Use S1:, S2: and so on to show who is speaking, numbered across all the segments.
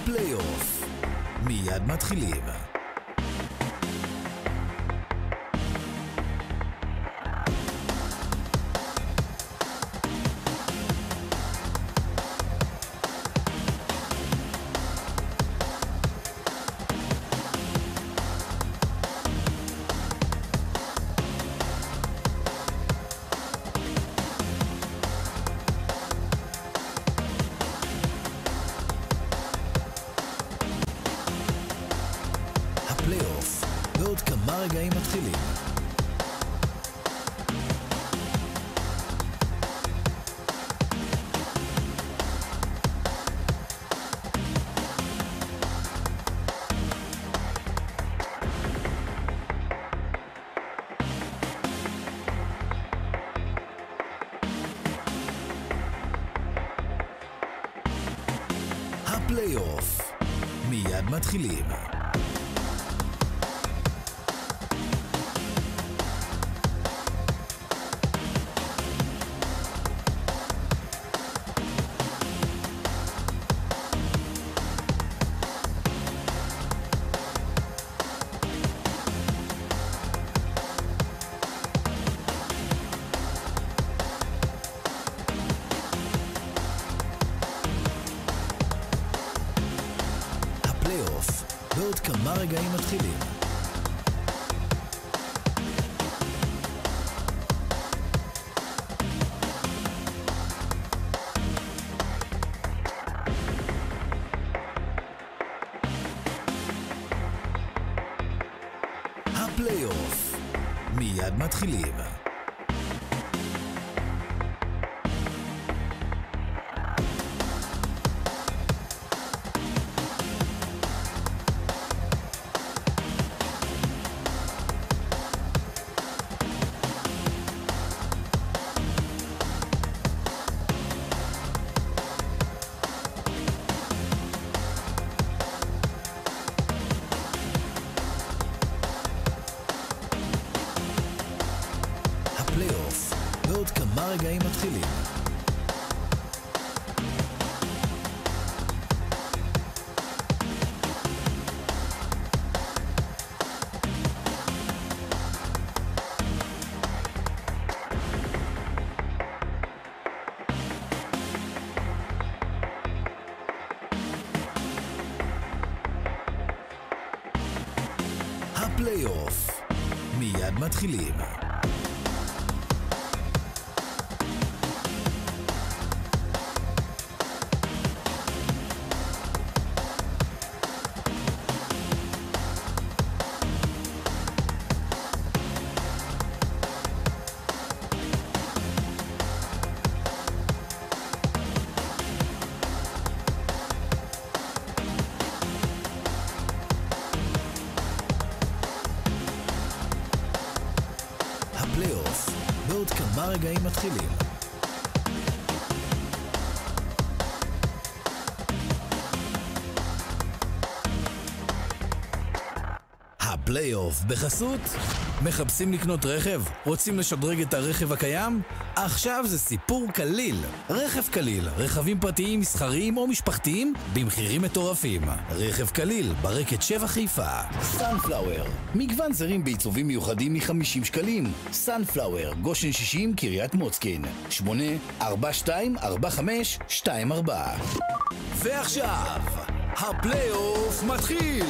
S1: הפלייאוף. מיד מתחילים. הפלייאוף, בעוד כמה רגעים מתחילים. הפלייאוף, מיד מתחילים. הפלייאוף, בעוד כמה רגעים מתחילים. הפלייאוף, מיד מתחילים. הפלייאוף, בעוד כמה רגעים מתחילים. הפלייאוף, מיד מתחילים. הפלייאוף, בעוד כמה רגעים מתחילים. הפלייאוף בחסות? מחפשים לקנות רכב? רוצים לשדרג את הרכב הקיים? עכשיו זה סיפור קליל. רכב קליל, רכבים פרטיים, מסחריים או משפחתיים במחירים מטורפים. רכב קליל, ברקת 7 חיפה. סנפלאואר, מגוון זרים בעיצובים מיוחדים מ-50 שקלים. סנפלאואר, גושן 60, קריית מוצקין. 8-42-45-24. ועכשיו, הפלייאוף מתחיל!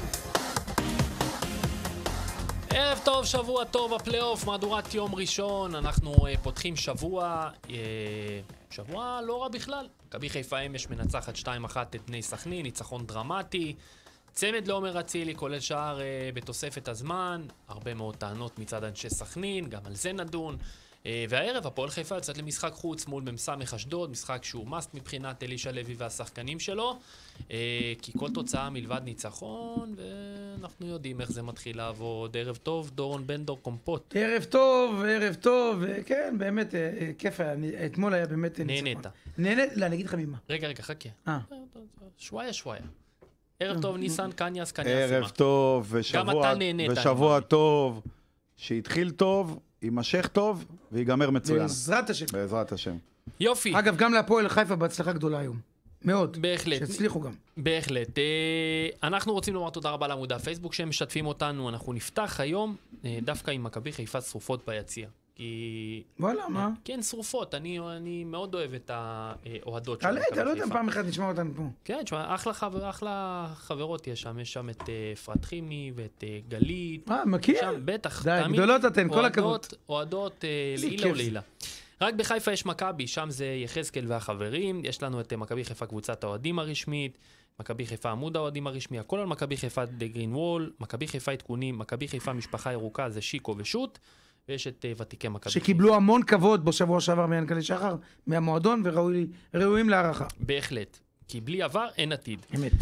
S2: ערב טוב, שבוע טוב, הפלייאוף, מהדורת יום ראשון, אנחנו פותחים שבוע לא רע בכלל. מכבי חיפה אמש מנצחת 2-1 את בני סכנין, ניצחון דרמטי, צמד לעומר אצילי, כולל שער בתוספת הזמן, הרבה מאוד טענות מצד אנשי סכנין, גם על זה נדון. והערב הפועל חיפה יוצאת למשחק חוץ מול מ"ס אשדוד, משחק שהוא מאסט מבחינת אלישע לוי והשחקנים שלו, כי כל תוצאה מלבד ניצחון, ואנחנו יודעים איך זה מתחיל לעבוד. ערב טוב, דורון בן דור קומפוט.
S3: ערב טוב, כן, באמת, כיף היה, אתמול היה באמת ניצחון. נהנית? לא, אני אגיד לך ממה.
S2: רגע, חכה. שוואיה. ערב טוב, ניסן קניאס.
S4: ערב טוב, ושבוע טוב, שהתחיל טוב, יימשך טוב ויגמר מצוין.
S3: בעזרת השם.
S4: בעזרת השם.
S2: יופי.
S3: אגב, גם להפועל חיפה בהצלחה גדולה היום. מאוד.
S2: בהחלט.
S3: שהצליחו גם.
S2: בהחלט. אנחנו רוצים לומר תודה רבה לעמוד הפייסבוק שהם משתפים אותנו. אנחנו נפתח היום דווקא עם מכבי חיפה שרופות ביציע. כי...
S3: וואלה, מה?
S2: כן, שרופות. אני מאוד אוהב את האוהדות של מכבי חיפה.
S3: אתה לא יודע, פעם אחת נשמע אותנו פה.
S2: כן, תשמע, אחלה חברות יש שם. יש שם את אפרת חימי ואת גלית.
S3: מכיר?
S2: בטח.
S3: די, גדולות אתן, כל הכבוד.
S2: אוהדות לעילה ולעילה. רק בחיפה יש מכבי, שם זה יחזקאל והחברים. יש לנו את מכבי חיפה קבוצת האוהדים הרשמית, מכבי חיפה עמוד האוהדים הרשמי, הכל על מכבי חיפה דה גרין וול, מכבי חיפה עדכונים, מכבי חיפה משפחה ירוקה, זה שיקו ושות, ויש את ותיקי מכבי חיפה.
S3: שקיבלו המון כבוד בשבוע שעבר מיענקלה שחר, מהמועדון, וראויים להערכה.
S2: בהחלט, כי בלי עבר אין עתיד.
S3: אמת.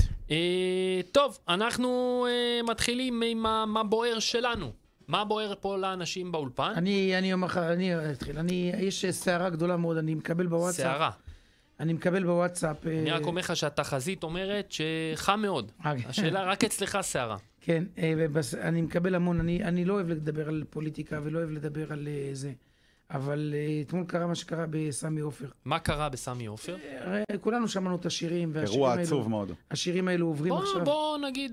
S2: טוב, אנחנו מתחילים עם מה בוער שלנו. מה בוער פה לאנשים באולפן?
S3: אני אומר לך, אני אתחיל. יש סערה גדולה מאוד, אני מקבל בוואטסאפ.
S2: סערה.
S3: אני מקבל בוואטסאפ.
S2: אני רק אומר לך שהתחזית אומרת שחם מאוד. השאלה רק אצלך סערה.
S3: כן, אני מקבל המון, אני לא אוהב לדבר על פוליטיקה ולא אוהב לדבר על זה. אבל אתמול קרה מה שקרה בסמי עופר.
S2: מה קרה בסמי עופר?
S3: כולנו שמענו את השירים.
S4: אירוע עצוב מאוד.
S3: השירים האלו עוברים עכשיו.
S2: בוא נגיד...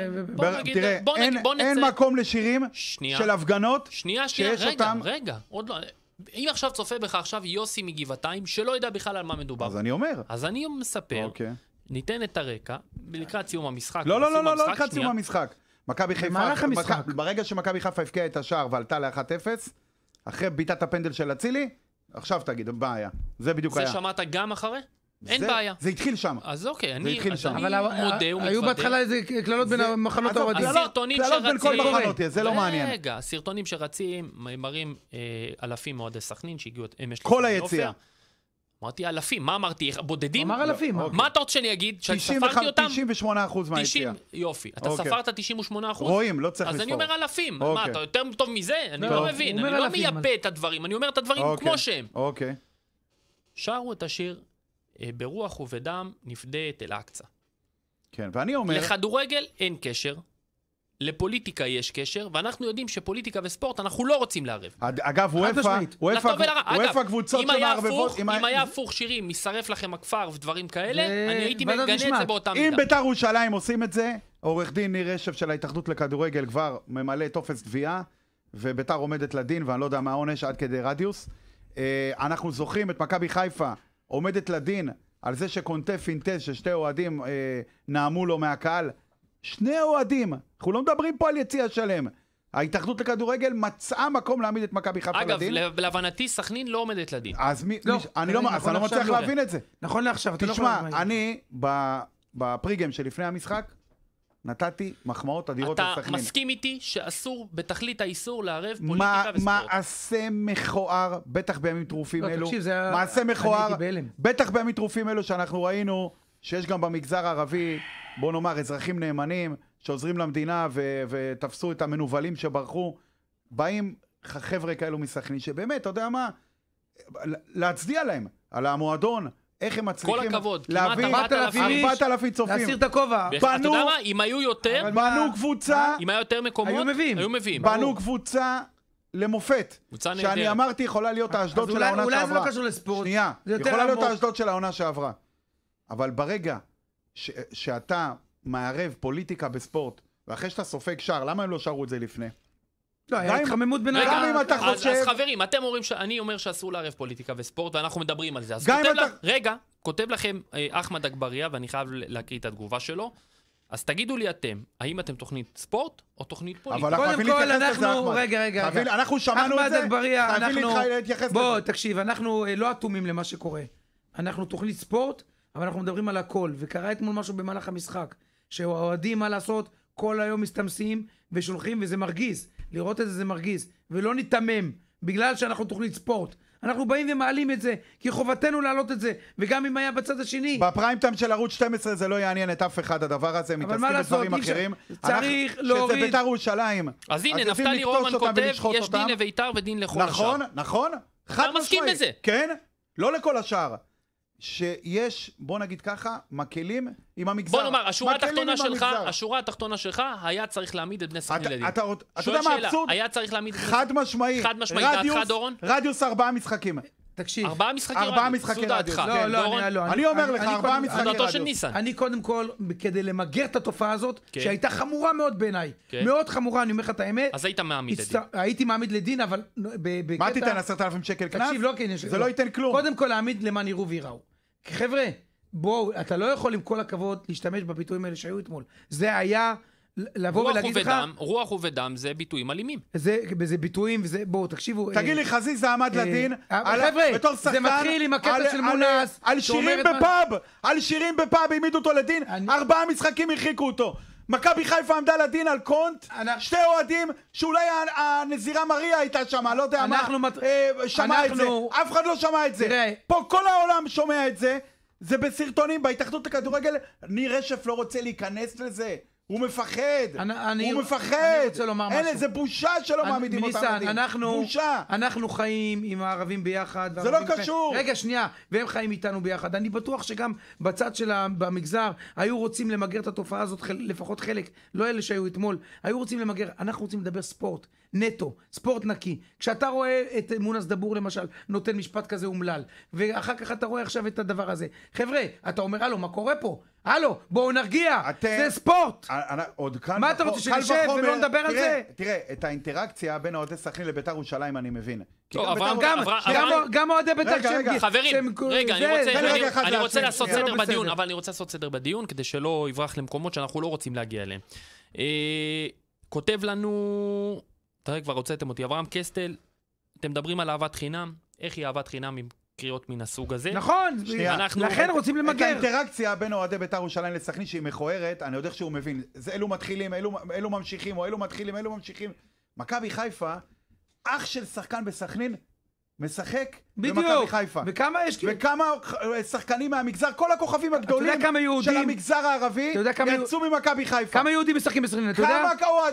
S4: תראה, אין מקום לשירים של הפגנות שיש אותם.
S2: רגע, עוד לא... אם עכשיו צופה בך עכשיו יוסי מגבעתיים, שלא יודע בכלל על מה מדובר.
S4: אז אני אומר.
S2: אז אני מספר, ניתן את הרקע, לקראת סיום המשחק.
S4: לא, לקראת סיום המשחק. מכבי חיפה, ברגע שמכבי חיפה הפקיעה את השער ועלתה ל-1-0, אחרי ביטת הפנדל של אצילי, עכשיו תגיד, בעיה. זה בדיוק היה.
S2: זה שמעת גם אחרי? אין בעיה.
S4: זה התחיל שם.
S2: אז אוקיי, אני
S3: מודה
S2: ומתוודה.
S3: היו בהתחלה איזה קללות בין מחנות האוהדים.
S2: קללות
S4: בין כל מחנות, זה לא מעניין.
S2: רגע, הסרטונים שרצים, מראים אלפים מאוהדי סכנין שהגיעו אמש
S4: כל היציאה.
S2: אמרתי אלפים, מה אמרתי? בודדים?
S3: אמר אלפים.
S2: מה אתה רוצה שאני אגיד? שספרתי אותם?
S4: 98% מהיציאה.
S2: יופי. אתה ספרת 98%?
S4: רואים, לא צריך לספור.
S2: אז אני אומר אלפים. מה, אתה יותר טוב מזה? אני לא מבין. אני לא מייפה את הדברים. אני אומר את הדברים כמו שהם.
S4: אוקיי.
S2: שרו את השיר ברוח ובדם נפדה את אל-אקצא.
S4: כן, ואני אומר...
S2: לכדורגל אין קשר. לפוליטיקה יש קשר, ואנחנו יודעים שפוליטיקה וספורט אנחנו לא רוצים לערב.
S4: אגב, וופא קבוצות שמערבבות...
S2: אם היה הפוך שירים, משרף לכם הכפר ודברים כאלה, אני הייתי מגנה את זה באותה מידה.
S4: אם בית"ר ירושלים עושים את זה, עורך דין ניר רשף של ההתאחדות לכדורגל כבר ממלא טופס תביעה, ובית"ר עומדת לדין, ואני לא יודע מה העונש עד כדי רדיוס. אנחנו זוכרים את מכבי חיפה עומדת לדין על זה שקונטף אינטז ששתי אוהדים נעמו לו מהקהל. שני אוהדים, אנחנו לא מדברים פה על יציאה שלם. ההתאחדות לכדורגל מצאה מקום להעמיד את מכבי חיפה לדין.
S2: אגב, להבנתי סכנין לא עומדת לדין.
S4: אז אני לא מצליח להבין את זה.
S3: נכון לעכשיו, אתה לא
S4: תשמע, אני בפריגם שלפני המשחק נתתי מחמאות אדירות לסכנין.
S2: אתה מסכים איתי שאסור בתכלית האיסור לערב פוליטיקה וספורט?
S4: מעשה מכוער, בטח בימים טרופים אלו. מעשה מכוער, בטח בימים טרופים אלו שאנחנו ראינו שיש גם במגזר הערבי, בוא נאמר, אזרחים נאמנים שעוזרים למדינה ותפסו את המנובלים שברחו. באים חבר'ה כאלו מסכנין שבאמת, אתה יודע מה, להצדיע להם על המועדון, איך הם מצליחים להביא 4,000 צופים.
S3: להסיר את הכובע.
S2: אתה יודע מה, אם היו יותר,
S4: בנו קבוצה,
S2: אם היה יותר מקומות, היו מביאים.
S4: בנו קבוצה למופת, שאני אמרתי יכולה להיות האשדוד של העונה שעברה.
S3: אולי זה לא קשור לספורט.
S4: שנייה, יכולה להיות האשדוד של העונה שעברה. אבל ברגע שאתה מערב פוליטיקה בספורט, ואחרי שאתה סופג שער, למה הם לא שרו את זה לפני?
S3: לא, היה התחממות בין
S4: גם אם אתה חושב...
S2: אז חברים, אתם אומרים אני אומר שאסור לערב פוליטיקה וספורט, ואנחנו מדברים על זה. אז כותב לכם אחמד אגבריה, ואני חייב להקריא את התגובה שלו, אז תגידו לי אתם, האם אתם תוכנית ספורט או תוכנית פוליטיקה?
S3: אבל קודם כל אנחנו, רגע.
S4: אנחנו שמענו את זה, חייבים להתייחס לזה.
S3: בוא, תקשיב, אנחנו לא אטומים למה שקורה. אנחנו תוכנית ספורט, אבל אנחנו מדברים על הכל, וקרה אתמול משהו במהלך המשחק, שהאוהדים מה לעשות, כל היום מסתמסים ושולחים, וזה מרגיז. לראות את זה מרגיז, ולא ניתמם, בגלל שאנחנו תוכנית ספורט. אנחנו באים ומעלים את זה, כי חובתנו להעלות את זה, וגם אם היה בצד השני.
S4: בפריים טיים של ערוץ 12 זה לא יעניין את אף אחד, הדבר הזה, מתעסקים בדברים אחרים.
S3: צריך להוריד.
S4: שזה בית"ר ירושלים.
S2: אז הנה, נפתלי רומן כותב, יש דין לבית"ר ודין לכל השאר.
S4: נכון. חד משמעית.
S2: מסכים בזה.
S4: כן, לא לכל השאר. שיש, בוא נגיד ככה, מקלים עם המגזר.
S2: בוא נאמר, השורה התחתונה שלך היה צריך להעמיד את בני סכנין לדין.
S4: אתה יודע מה אבסורד?
S2: היה צריך להעמיד את בני
S4: חד משמעית.
S2: דעתך דורון?
S4: רדיוס 4 משחקים.
S3: תקשיב.
S2: 4 משחקי
S4: רדיוס.
S3: לא.
S4: אני אומר לך, 4 משחקי רדיוס.
S2: של ניסן.
S3: אני קודם כל, כדי למגר את התופעה הזאת, שהייתה חמורה מאוד בעיניי, מאוד חמורה, אני אומר לך את האמת.
S2: אז היית מעמיד לדין.
S3: הייתי מעמיד לדין, אבל
S4: מה תיתן, 10,000 שקל קנס?
S3: תקשיב, לא,
S4: זה לא ייתן כלום.
S3: קודם כל להעמיד למען יראו ויראו. חבר'ה, בואו, אתה לא יכול עם כל הכבוד להשתמש בביטויים האלה שהיו אתמול. זה היה לבוא ולהגיד לך...
S2: רוח ודם זה ביטויים אלימים.
S3: זה ביטויים, וזה... בואו, תקשיבו...
S4: תגיד לי, חזיזה עמד לדין,
S3: חבר'ה, זה מתחיל עם הקטע של מונס,
S4: על שירים בפאב, העמידו אותו לדין, 4 משחקים הרחיקו אותו. מכבי חיפה עמדה לדין על קונט, 2 אוהדים שאולי הנזירה מריה הייתה שם, לא יודע מה, שמע את זה, אף אחד לא שמע את זה. פה כל העולם שומע את זה, זה בסרטונים, בהתאחדות הכדורגל, ניר רשף לא רוצה להיכנס לזה. הוא מפחד, הוא מפחד, אין, זה בושה שלא מעמידים אותם לדין, בושה.
S3: אנחנו חיים עם הערבים ביחד.
S4: זה לא קשור.
S3: רגע, שנייה, והם חיים איתנו ביחד. אני בטוח שגם בצד של במגזר, היו רוצים למגר את התופעה הזאת, לפחות חלק, לא אלה שהיו אתמול, היו רוצים למגר, אנחנו רוצים לדבר ספורט, נטו, ספורט נקי. כשאתה רואה את מונס דבור למשל, נותן משפט כזה אומלל, ואחר כך אתה רואה עכשיו את הדבר הזה. חבר'ה, אתה אומר, הלו, מה קורה פה? הלו, בואו נרגיע, זה ספורט. מה אתה רוצה שנשב ולא נדבר על זה?
S4: תראה, את האינטראקציה בין אוהדי סכנין לביתר ירושלים אני מבין.
S3: גם אוהדי ביתר...
S2: חברים, רגע, אני רוצה לעשות סדר בדיון, אבל אני רוצה לעשות סדר בדיון, כדי שלא יברח למקומות שאנחנו לא רוצים להגיע אליהם. כותב לנו, תראה, כבר הוצאתם אותי, אברהם קסטל, אתם מדברים על אהבת חינם, איך היא אהבת חינם עם קריאות מן הסוג הזה?
S3: נכון, לכן רוצים למגר.
S4: את האינטראקציה בין אוהדי ביתר ירושלים לסכנין שהיא מכוערת, אני יודע שהוא מבין, אלו מתחילים, אלו ממשיכים, או אלו מתחילים, אלו ממשיכים. מכבי חיפה, אח של שחקן בסכנין, משחק במכבי חיפה. וכמה שחקנים מהמגזר, כל הכוכבים הגדולים של המגזר הערבי יצאו ממכבי חיפה.
S3: כמה יהודים משחקים בסכנין, אתה יודע?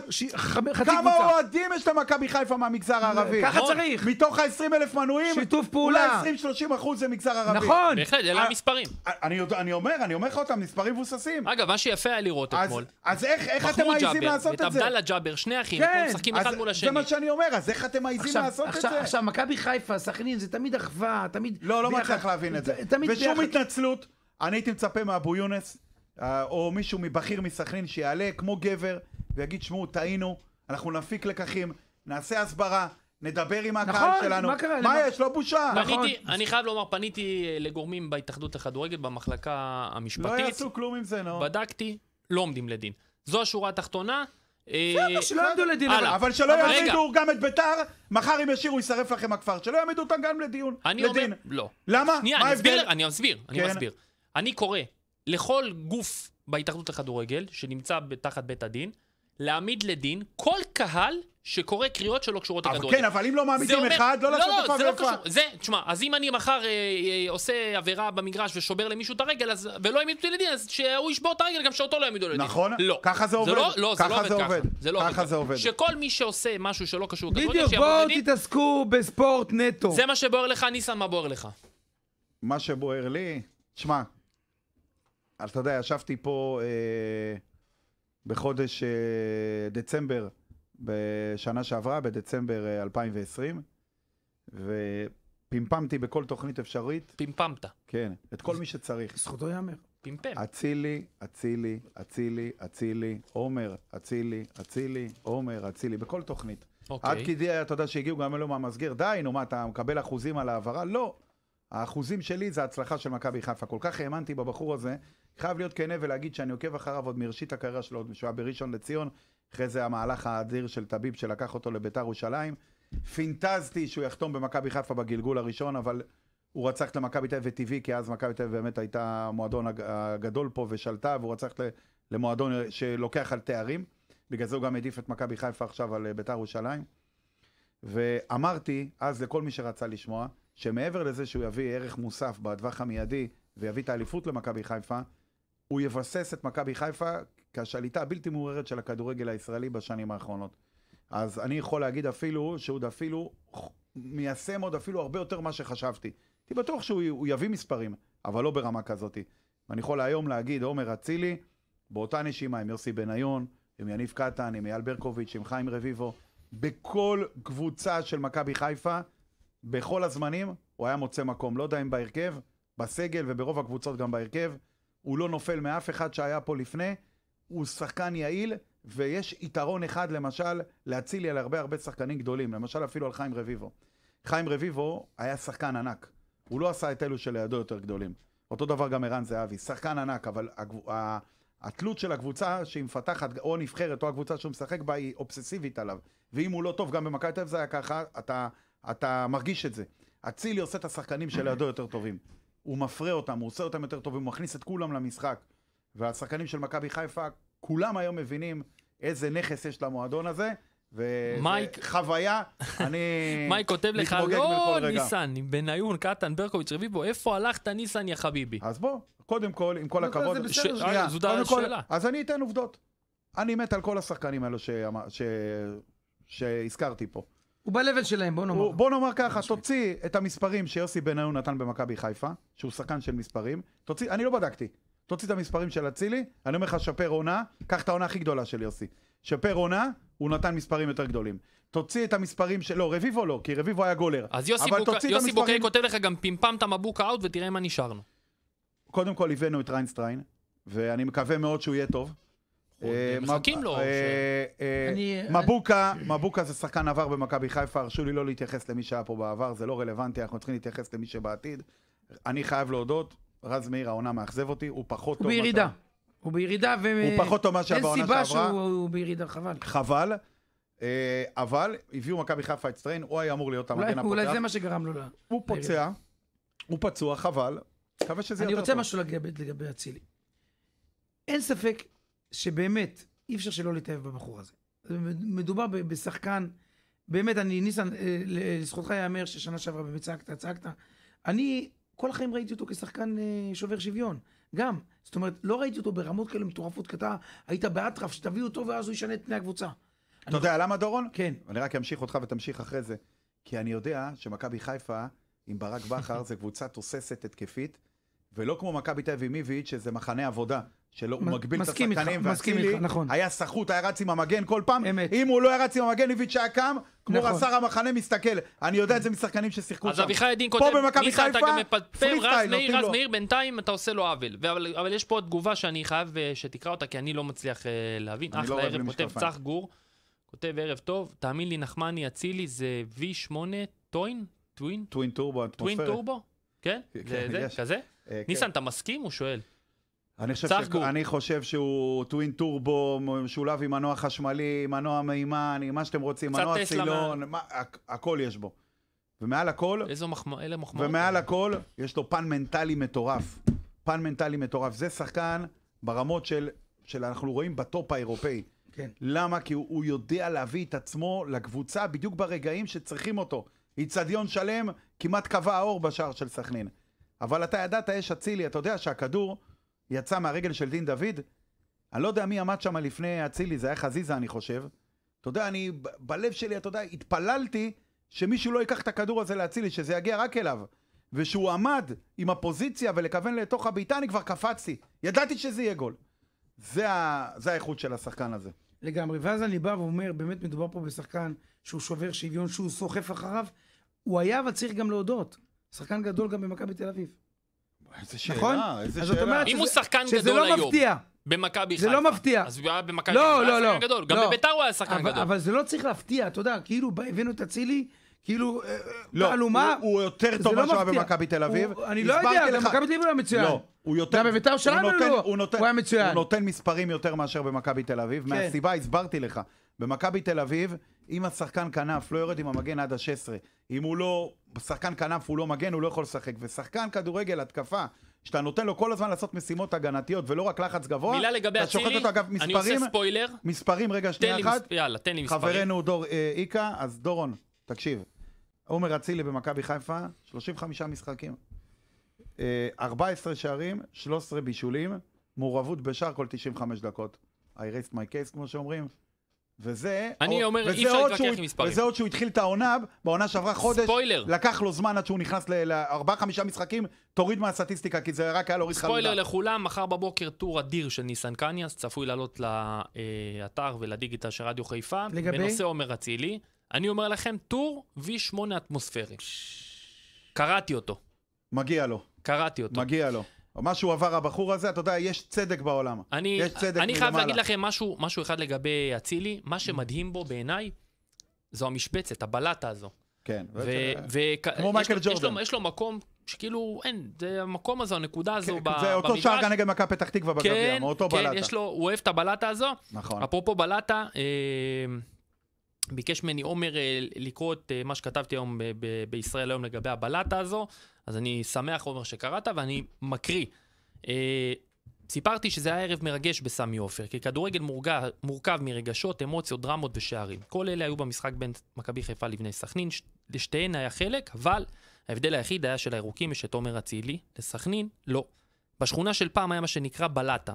S4: כמה אוהדים יש למכבי חיפה מהמגזר הערבי?
S3: ככה צריך.
S4: מתוך ה-20,000 מנויים,
S3: שיתוף פעולה.
S4: אולי 20-30% זה מגזר ערבי.
S3: נכון.
S2: בהחלט, אלה המספרים.
S4: אני אומר לך אותם, מספרים מבוססים.
S2: אגב, מה שיפה היה לראות אתמול.
S4: אז איך אתם מעיזים לעשות את זה?
S2: עבדאללה ג'אבר, שני אחים, משחקים אחד מול השני.
S4: זה מה שאני אומר, אז איך אתם מעיזים לעשות את זה?
S3: עכשיו, מכבי חיפה, סכנין, זה תמיד אחווה, תמיד...
S4: לא מצליח להבין את זה. ושום התנצלות, אני הייתי מצפה מאבו יונס, או מישהו מבכיר מסכנין, שיעלה כמו גבר, ויגיד, שמעו, טעינו, אנחנו נפיק לקחים, נעשה הסברה, נדבר עם הקהל שלנו. מה יש? לא בושה.
S2: אני חייב לומר, פניתי לגורמים בהתאחדות הכדורגל, במחלקה המשפטית.
S4: לא יעשו כלום עם זה, נו.
S2: בדקתי, לא עומדים לדין. זו השורה התחתונה.
S3: שלא יעמדו לדין,
S4: אבל שלא יעמידו גם את ביתר, מחר אם ישירו יישרף לכם הכפר, שלא יעמידו אותם גם לדין.
S2: אני אומר, לא.
S4: למה?
S2: שנייה, אני מסביר. אני קורא לכל גוף בהתאחדות הכדורגל, שנמצא תחת בית הדין, להעמיד לדין כל קהל שקורא קריאות שלא קשורות לכדורגל.
S4: כן, אבל אם לא מעמידים אחד, לא לעשות איפה ואיפה.
S2: תשמע, אז אם אני מחר עושה עבירה במגרש ושובר למישהו את הרגל, ולא העמידו אותי לדין, אז שהוא ישבור את הרגל, גם שאותו לא העמידו לדין.
S4: נכון?
S2: לא.
S4: ככה זה עובד.
S2: לא, זה לא עובד
S4: ככה. זה עובד.
S2: שכל מי שעושה משהו שלא קשור לכדורגל,
S3: בדיוק, בואו תתעסקו בספורט נטו.
S2: זה מה שבוער לך, ניסן, מה בוער לך?
S4: מה שבוער לי, תשמע, אתה יודע, ישבתי פה בחודש דצמבר, בשנה שעברה, בדצמבר 2020, ופימפמתי בכל תוכנית אפשרית.
S2: פימפמת.
S4: כן, את כל מי שצריך.
S3: זכותו יאמר.
S2: פימפם.
S4: אצילי, עומר, אצילי, עומר, אצילי, בכל תוכנית.
S2: אוקיי.
S4: עד כדי, אתה יודע שהגיעו גם אלו מהמסגר, די, נו מה, אתה מקבל אחוזים על העברה? לא. האחוזים שלי זה הצלחה של מכבי חיפה. כל כך האמנתי בבחור הזה, חייב להיות כנה ולהגיד שאני עוקב אחריו עוד מראשית הקריירה שלו, עוד משהו בראשון לציון, אחרי זה המהלך האדיר של טביב שלקח אותו לביתר ירושלים. פינטזתי שהוא יחתום במכבי חיפה בגלגול הראשון, אבל הוא רצח למכבי תל אביב וטבעי, כי אז מכבי תל אביב באמת הייתה המועדון הגדול פה ושלטה, והוא רצח למועדון שלוקח על תארים. בגלל זה הוא גם העדיף את מכבי חיפה עכשיו על ביתר ירושלים. ואמרתי אז לכל מי שרצה לשמוע, שמעבר לזה שהוא יביא ערך מוסף בטווח המיידי, ויביא את האליפות למכבי חיפה, הוא יבסס את מכבי חיפה כשליטה הבלתי מעורערת של הכדורגל הישראלי בשנים האחרונות. אז אני יכול להגיד אפילו שהוא אפילו מיישם עוד אפילו הרבה יותר מה שחשבתי. הייתי בטוח שהוא יביא מספרים, אבל לא ברמה כזאת. ואני יכול היום להגיד, עומר אצילי, באותה נשימה עם יוסי בניון, עם יניב קטן, עם אייל ברקוביץ', עם חיים רביבו, בכל קבוצה של מכבי חיפה, בכל הזמנים, הוא היה מוצא מקום, לא יודע אם בהרכב, בסגל וברוב הקבוצות גם בהרכב, הוא לא נופל מאף אחד שהיה פה לפני, הוא שחקן יעיל, ויש יתרון אחד למשל להצילי על הרבה שחקנים גדולים, למשל אפילו על חיים רביבו. חיים רביבו היה שחקן ענק, הוא לא עשה את אלו שלידו יותר גדולים. אותו דבר גם ערן זהבי, שחקן ענק, אבל התלות של הקבוצה שהיא מפתחת, או נבחרת, או הקבוצה שהוא משחק בה, היא אובססיבית עליו. ואם הוא לא טוב, גם במכבי תל אביב זה היה ככה, אתה מרגיש את זה. אצילי עושה את השחקנים שלידו יותר טובים. הוא מפרה אותם, הוא עושה אותם יותר טובים, הוא מכניס את כולם למשחק. והשחקנים של מכבי חיפה, כולם היום מבינים איזה נכס יש למועדון הזה, וחוויה, אני
S2: מייק כותב לך, לא ניסן, בניון, קטן, ברקוביץ', רביבו, איפה הלכת ניסן יא חביבי?
S4: אז בוא, קודם כל, עם כל הכבוד, אז אני אתן עובדות. אני מת על כל השחקנים האלו שהזכרתי פה.
S3: הוא בלבל שלהם, בוא נאמר.
S4: בוא נאמר ככה, תוציא את המספרים שיוסי בניון נתן במכבי חיפה, שהוא שחקן של מספרים, תוציא, אני לא בדקתי, תוציא את המספרים של אצילי, אני אומר לך שפר עונה, קח את העונה הכי גדולה של יוסי. שפר עונה, הוא נתן מספרים יותר גדולים. תוציא את המספרים של... לא, רביבו לא, כי רביבו היה גולר.
S2: אז יוסי בוקי כותב לך גם פימפמת מבוקה אאוט ותראה מה נשארנו.
S4: קודם כל הבאנו את ריינסטריין, ואני מקווה מאוד שהוא יהיה טוב.
S2: מחכים לו.
S4: מבוקה זה שחקן עבר במכבי חיפה, הרשו לי לא להתייחס למי שהיה פה בעבר, זה לא רלוונטי, אנחנו צריכים להתייחס למי שבעתיד. אני חייב להודות, רז מאיר העונה מאכזב אותי, הוא פחות טוב.
S3: הוא בירידה,
S4: הוא פחות טוב מה שהיה בעונה שעברה.
S3: אין סיבה שהוא בירידה, חבל.
S4: חבל, אבל הביאו מכבי חיפה את סטריין, הוא היה אמור להיות המגן הפותח.
S3: אולי זה מה שגרם לו.
S4: הוא פוצע, הוא פצוע, חבל. מקווה שזה יותר טוב.
S3: אני רוצה משהו לגבי אצילי. אין ספק שבאמת אי אפשר שלא להתאהב בבחור הזה. מדובר בשחקן, באמת, ניסן, לזכותך יאמר ששנה שעברה באמת צעקת. אני כל החיים ראיתי אותו כשחקן שובר שוויון. גם, זאת אומרת, לא ראיתי אותו ברמות כאלה מטורפות, כי אתה היית באטרף, שתביא אותו ואז הוא ישנה את פני הקבוצה.
S4: אתה יודע למה, דורון?
S3: כן.
S4: אני רק אמשיך אותך ותמשיך אחרי זה. כי אני יודע שמכבי חיפה, עם ברק בכר, זה קבוצה תוססת התקפית, ולא כמו מכבי תל אביב מיביץ' שזה מחנה עבודה, שהוא מגביל את השחקנים, ואצילי היה סחוט, היה רץ עם המגן כל פעם, אם הוא לא היה רץ עם המגן, מיביץ' היה קם, כמו רס"ר המחנה מסתכל, אני יודע את זה משחקנים ששיחקו
S2: שם. אז אביחי עדין כותב, ניסה אתה גם מפלפל, רז מאיר בינתיים אתה עושה לו עוול, אבל יש פה תגובה שאני חייב שתקרא אותה, כי אני לא מצליח להבין. אחלה ערב, כותב צח גור, כותב ערב טוב, תאמין לי נחמני אצילי זה V8 טווין טורבו, כן? זה כזה? ניסן, אתה מסכים? הוא שואל.
S4: אני חושב שהוא טווין טורבו, משולב עם מנוע חשמלי, מנוע מימן, מה שאתם רוצים, מנוע סילון, הכל יש בו. ומעל הכל, ומעל הכל, יש לו פן מנטלי מטורף. פן מנטלי מטורף. זה שחקן ברמות של אנחנו רואים בטופ האירופאי. למה? כי הוא יודע להביא את עצמו לקבוצה בדיוק ברגעים שצריכים אותו. איצטדיון שלם, כמעט קבע האור בשער של סכנין. אבל אתה ידעת, יש אצילי, אתה יודע שהכדור יצא מהרגל של דין דוד, אני לא יודע מי עמד שם לפני אצילי, זה היה חזיזה אני חושב, אתה יודע, אני בלב שלי, אתה יודע, התפללתי שמישהו לא ייקח את הכדור הזה לאצילי, שזה יגיע רק אליו, ושהוא עמד עם הפוזיציה ולכוון לתוך הביתה, אני כבר קפצתי, ידעתי שזה יהיה גול. זה האיכות של השחקן הזה.
S3: לגמרי, ואז אני בא ואומר, באמת מדובר פה בשחקן שהוא שובר שוויון, שהוא סוחף אחריו, הוא היה וצריך גם להודות. שחקן גדול גם במכבי תל אביב.
S4: איזה שאלה, איזה שאלה.
S2: אם הוא שחקן גדול היום,
S3: שזה לא מפתיע.
S2: במכבי חיפה.
S3: זה לא מפתיע.
S2: אז הוא היה במכבי חיפה, הוא היה שחקן גדול. גם בביתר הוא היה שחקן גדול.
S3: אבל זה לא צריך להפתיע, אתה יודע, כאילו הבאנו את אצילי, כאילו,
S4: תעלומה. הוא יותר טוב מה שהיה במכבי תל אביב.
S3: אני לא יודע, במכבי תל אביב הוא היה מצוין.
S4: לא, הוא יותר...
S3: בביתר שלנו הוא היה מצוין.
S4: הוא נותן מספרים יותר מאשר במכבי תל אביב. מהסיבה הסברתי לך. במכבי תל אביב, אם השחקן כנף לא יורד עם המגן עד ה-16, אם הוא לא, שחקן כנף הוא לא מגן, הוא לא יכול לשחק. ושחקן כדורגל, התקפה, שאתה נותן לו כל הזמן לעשות משימות הגנתיות, ולא רק לחץ גבוה,
S2: מילה לגבי אצילי, אני עושה ספוילר.
S4: מספרים, רגע, שנייה אחת.
S2: יאללה, תן לי מספרים.
S4: חברנו דור איקה, אז דורון, תקשיב. עומר אצילי במכבי חיפה, 35 משחקים. 14 שערים, 13 בישולים, מעורבות בשער כל 95 דקות. I rest my case, כמו שאומרים. וזה,
S2: אני אומר, אי אפשר להתווכח עם מספרים.
S4: וזה עוד שהוא התחיל את העונה, בעונה שעברה חודש,
S2: ספוילר. לקח
S4: לו זמן עד שהוא נכנס ל-4-5 משחקים, תוריד מהסטטיסטיקה, כי זה רק היה להוריד חלודה.
S2: ספוילר לכולם, מחר בבוקר טור אדיר של ניסן קניאס, צפוי לעלות לאתר ולדיגיטל של רדיו חיפה, בנושא עומר אצילי. אני אומר לכם, טור V8 אטמוספרי. קראתי אותו.
S4: מגיע לו.
S2: קראתי אותו.
S4: מגיע לו. מה שהוא עבר הבחור הזה, אתה יודע, יש צדק בעולם.
S2: אני חייב להגיד לכם משהו אחד לגבי אצילי, מה שמדהים בו בעיניי, זו המשבצת, הבלטה הזו.
S4: כן. כמו מייקל ג'ורדן.
S2: יש לו מקום שכאילו, אין, זה המקום הזה, הנקודה הזו במגרש.
S4: זה אותו שער גם נגד מכבי פתח תקווה בגביע, מאותו בלטה.
S2: כן, הוא אוהב את הבלטה הזו.
S4: נכון.
S2: אפרופו בלטה, ביקש ממני עומר לקרוא את מה שכתבתי היום בישראל היום לגבי הבלטה הזו, אז אני שמח עומר שקראת, ואני מקריא. סיפרתי שזה היה ערב מרגש בסמי עופר, כי כדורגל מורכב מרגשות, אמוציות, דרמות ושערים. כל אלה היו במשחק בין מכבי חיפה לבני סכנין, לשתיהן היה חלק, אבל ההבדל היחיד היה של הירוקים יש את עומר אצילי, לסכנין לא. בשכונה של פעם היה מה שנקרא בלטה.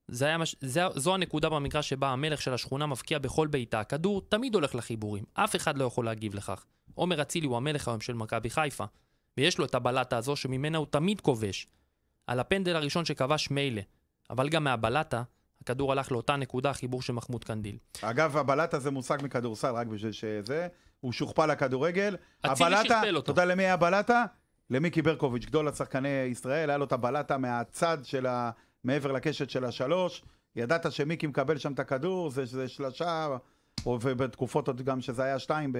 S2: זו הנקודה במגרש שבה המלך של השכונה מפקיע בכל ביתה. הכדור תמיד הולך לחיבורים, אף אחד לא יכול להגיב לכך. עומר אצילי הוא המלך היום של מכבי חיפה, ויש לו את הבלטה הזו שממנה הוא תמיד כובש. על הפנדל הראשון שכבש מילא, אבל גם מהבלטה, הכדור הלך לאותה נקודה, חיבור של מחמוד קנדיל.
S4: אגב, הבלטה זה מושג מכדורסל, רק בשביל שזה, הוא שוכפל לכדורגל.
S2: אצילי שכפל אותו.
S4: אתה יודע למי היה בלטה? למיקי ברקוביץ', גדול השחקני ישראל, היה לו את הבלטה מהצד של מעבר לקשת של השלוש. ידעת שמיקי מקבל שם את הכדור, זה שלושה, ובתקופות עוד גם שזה היה 2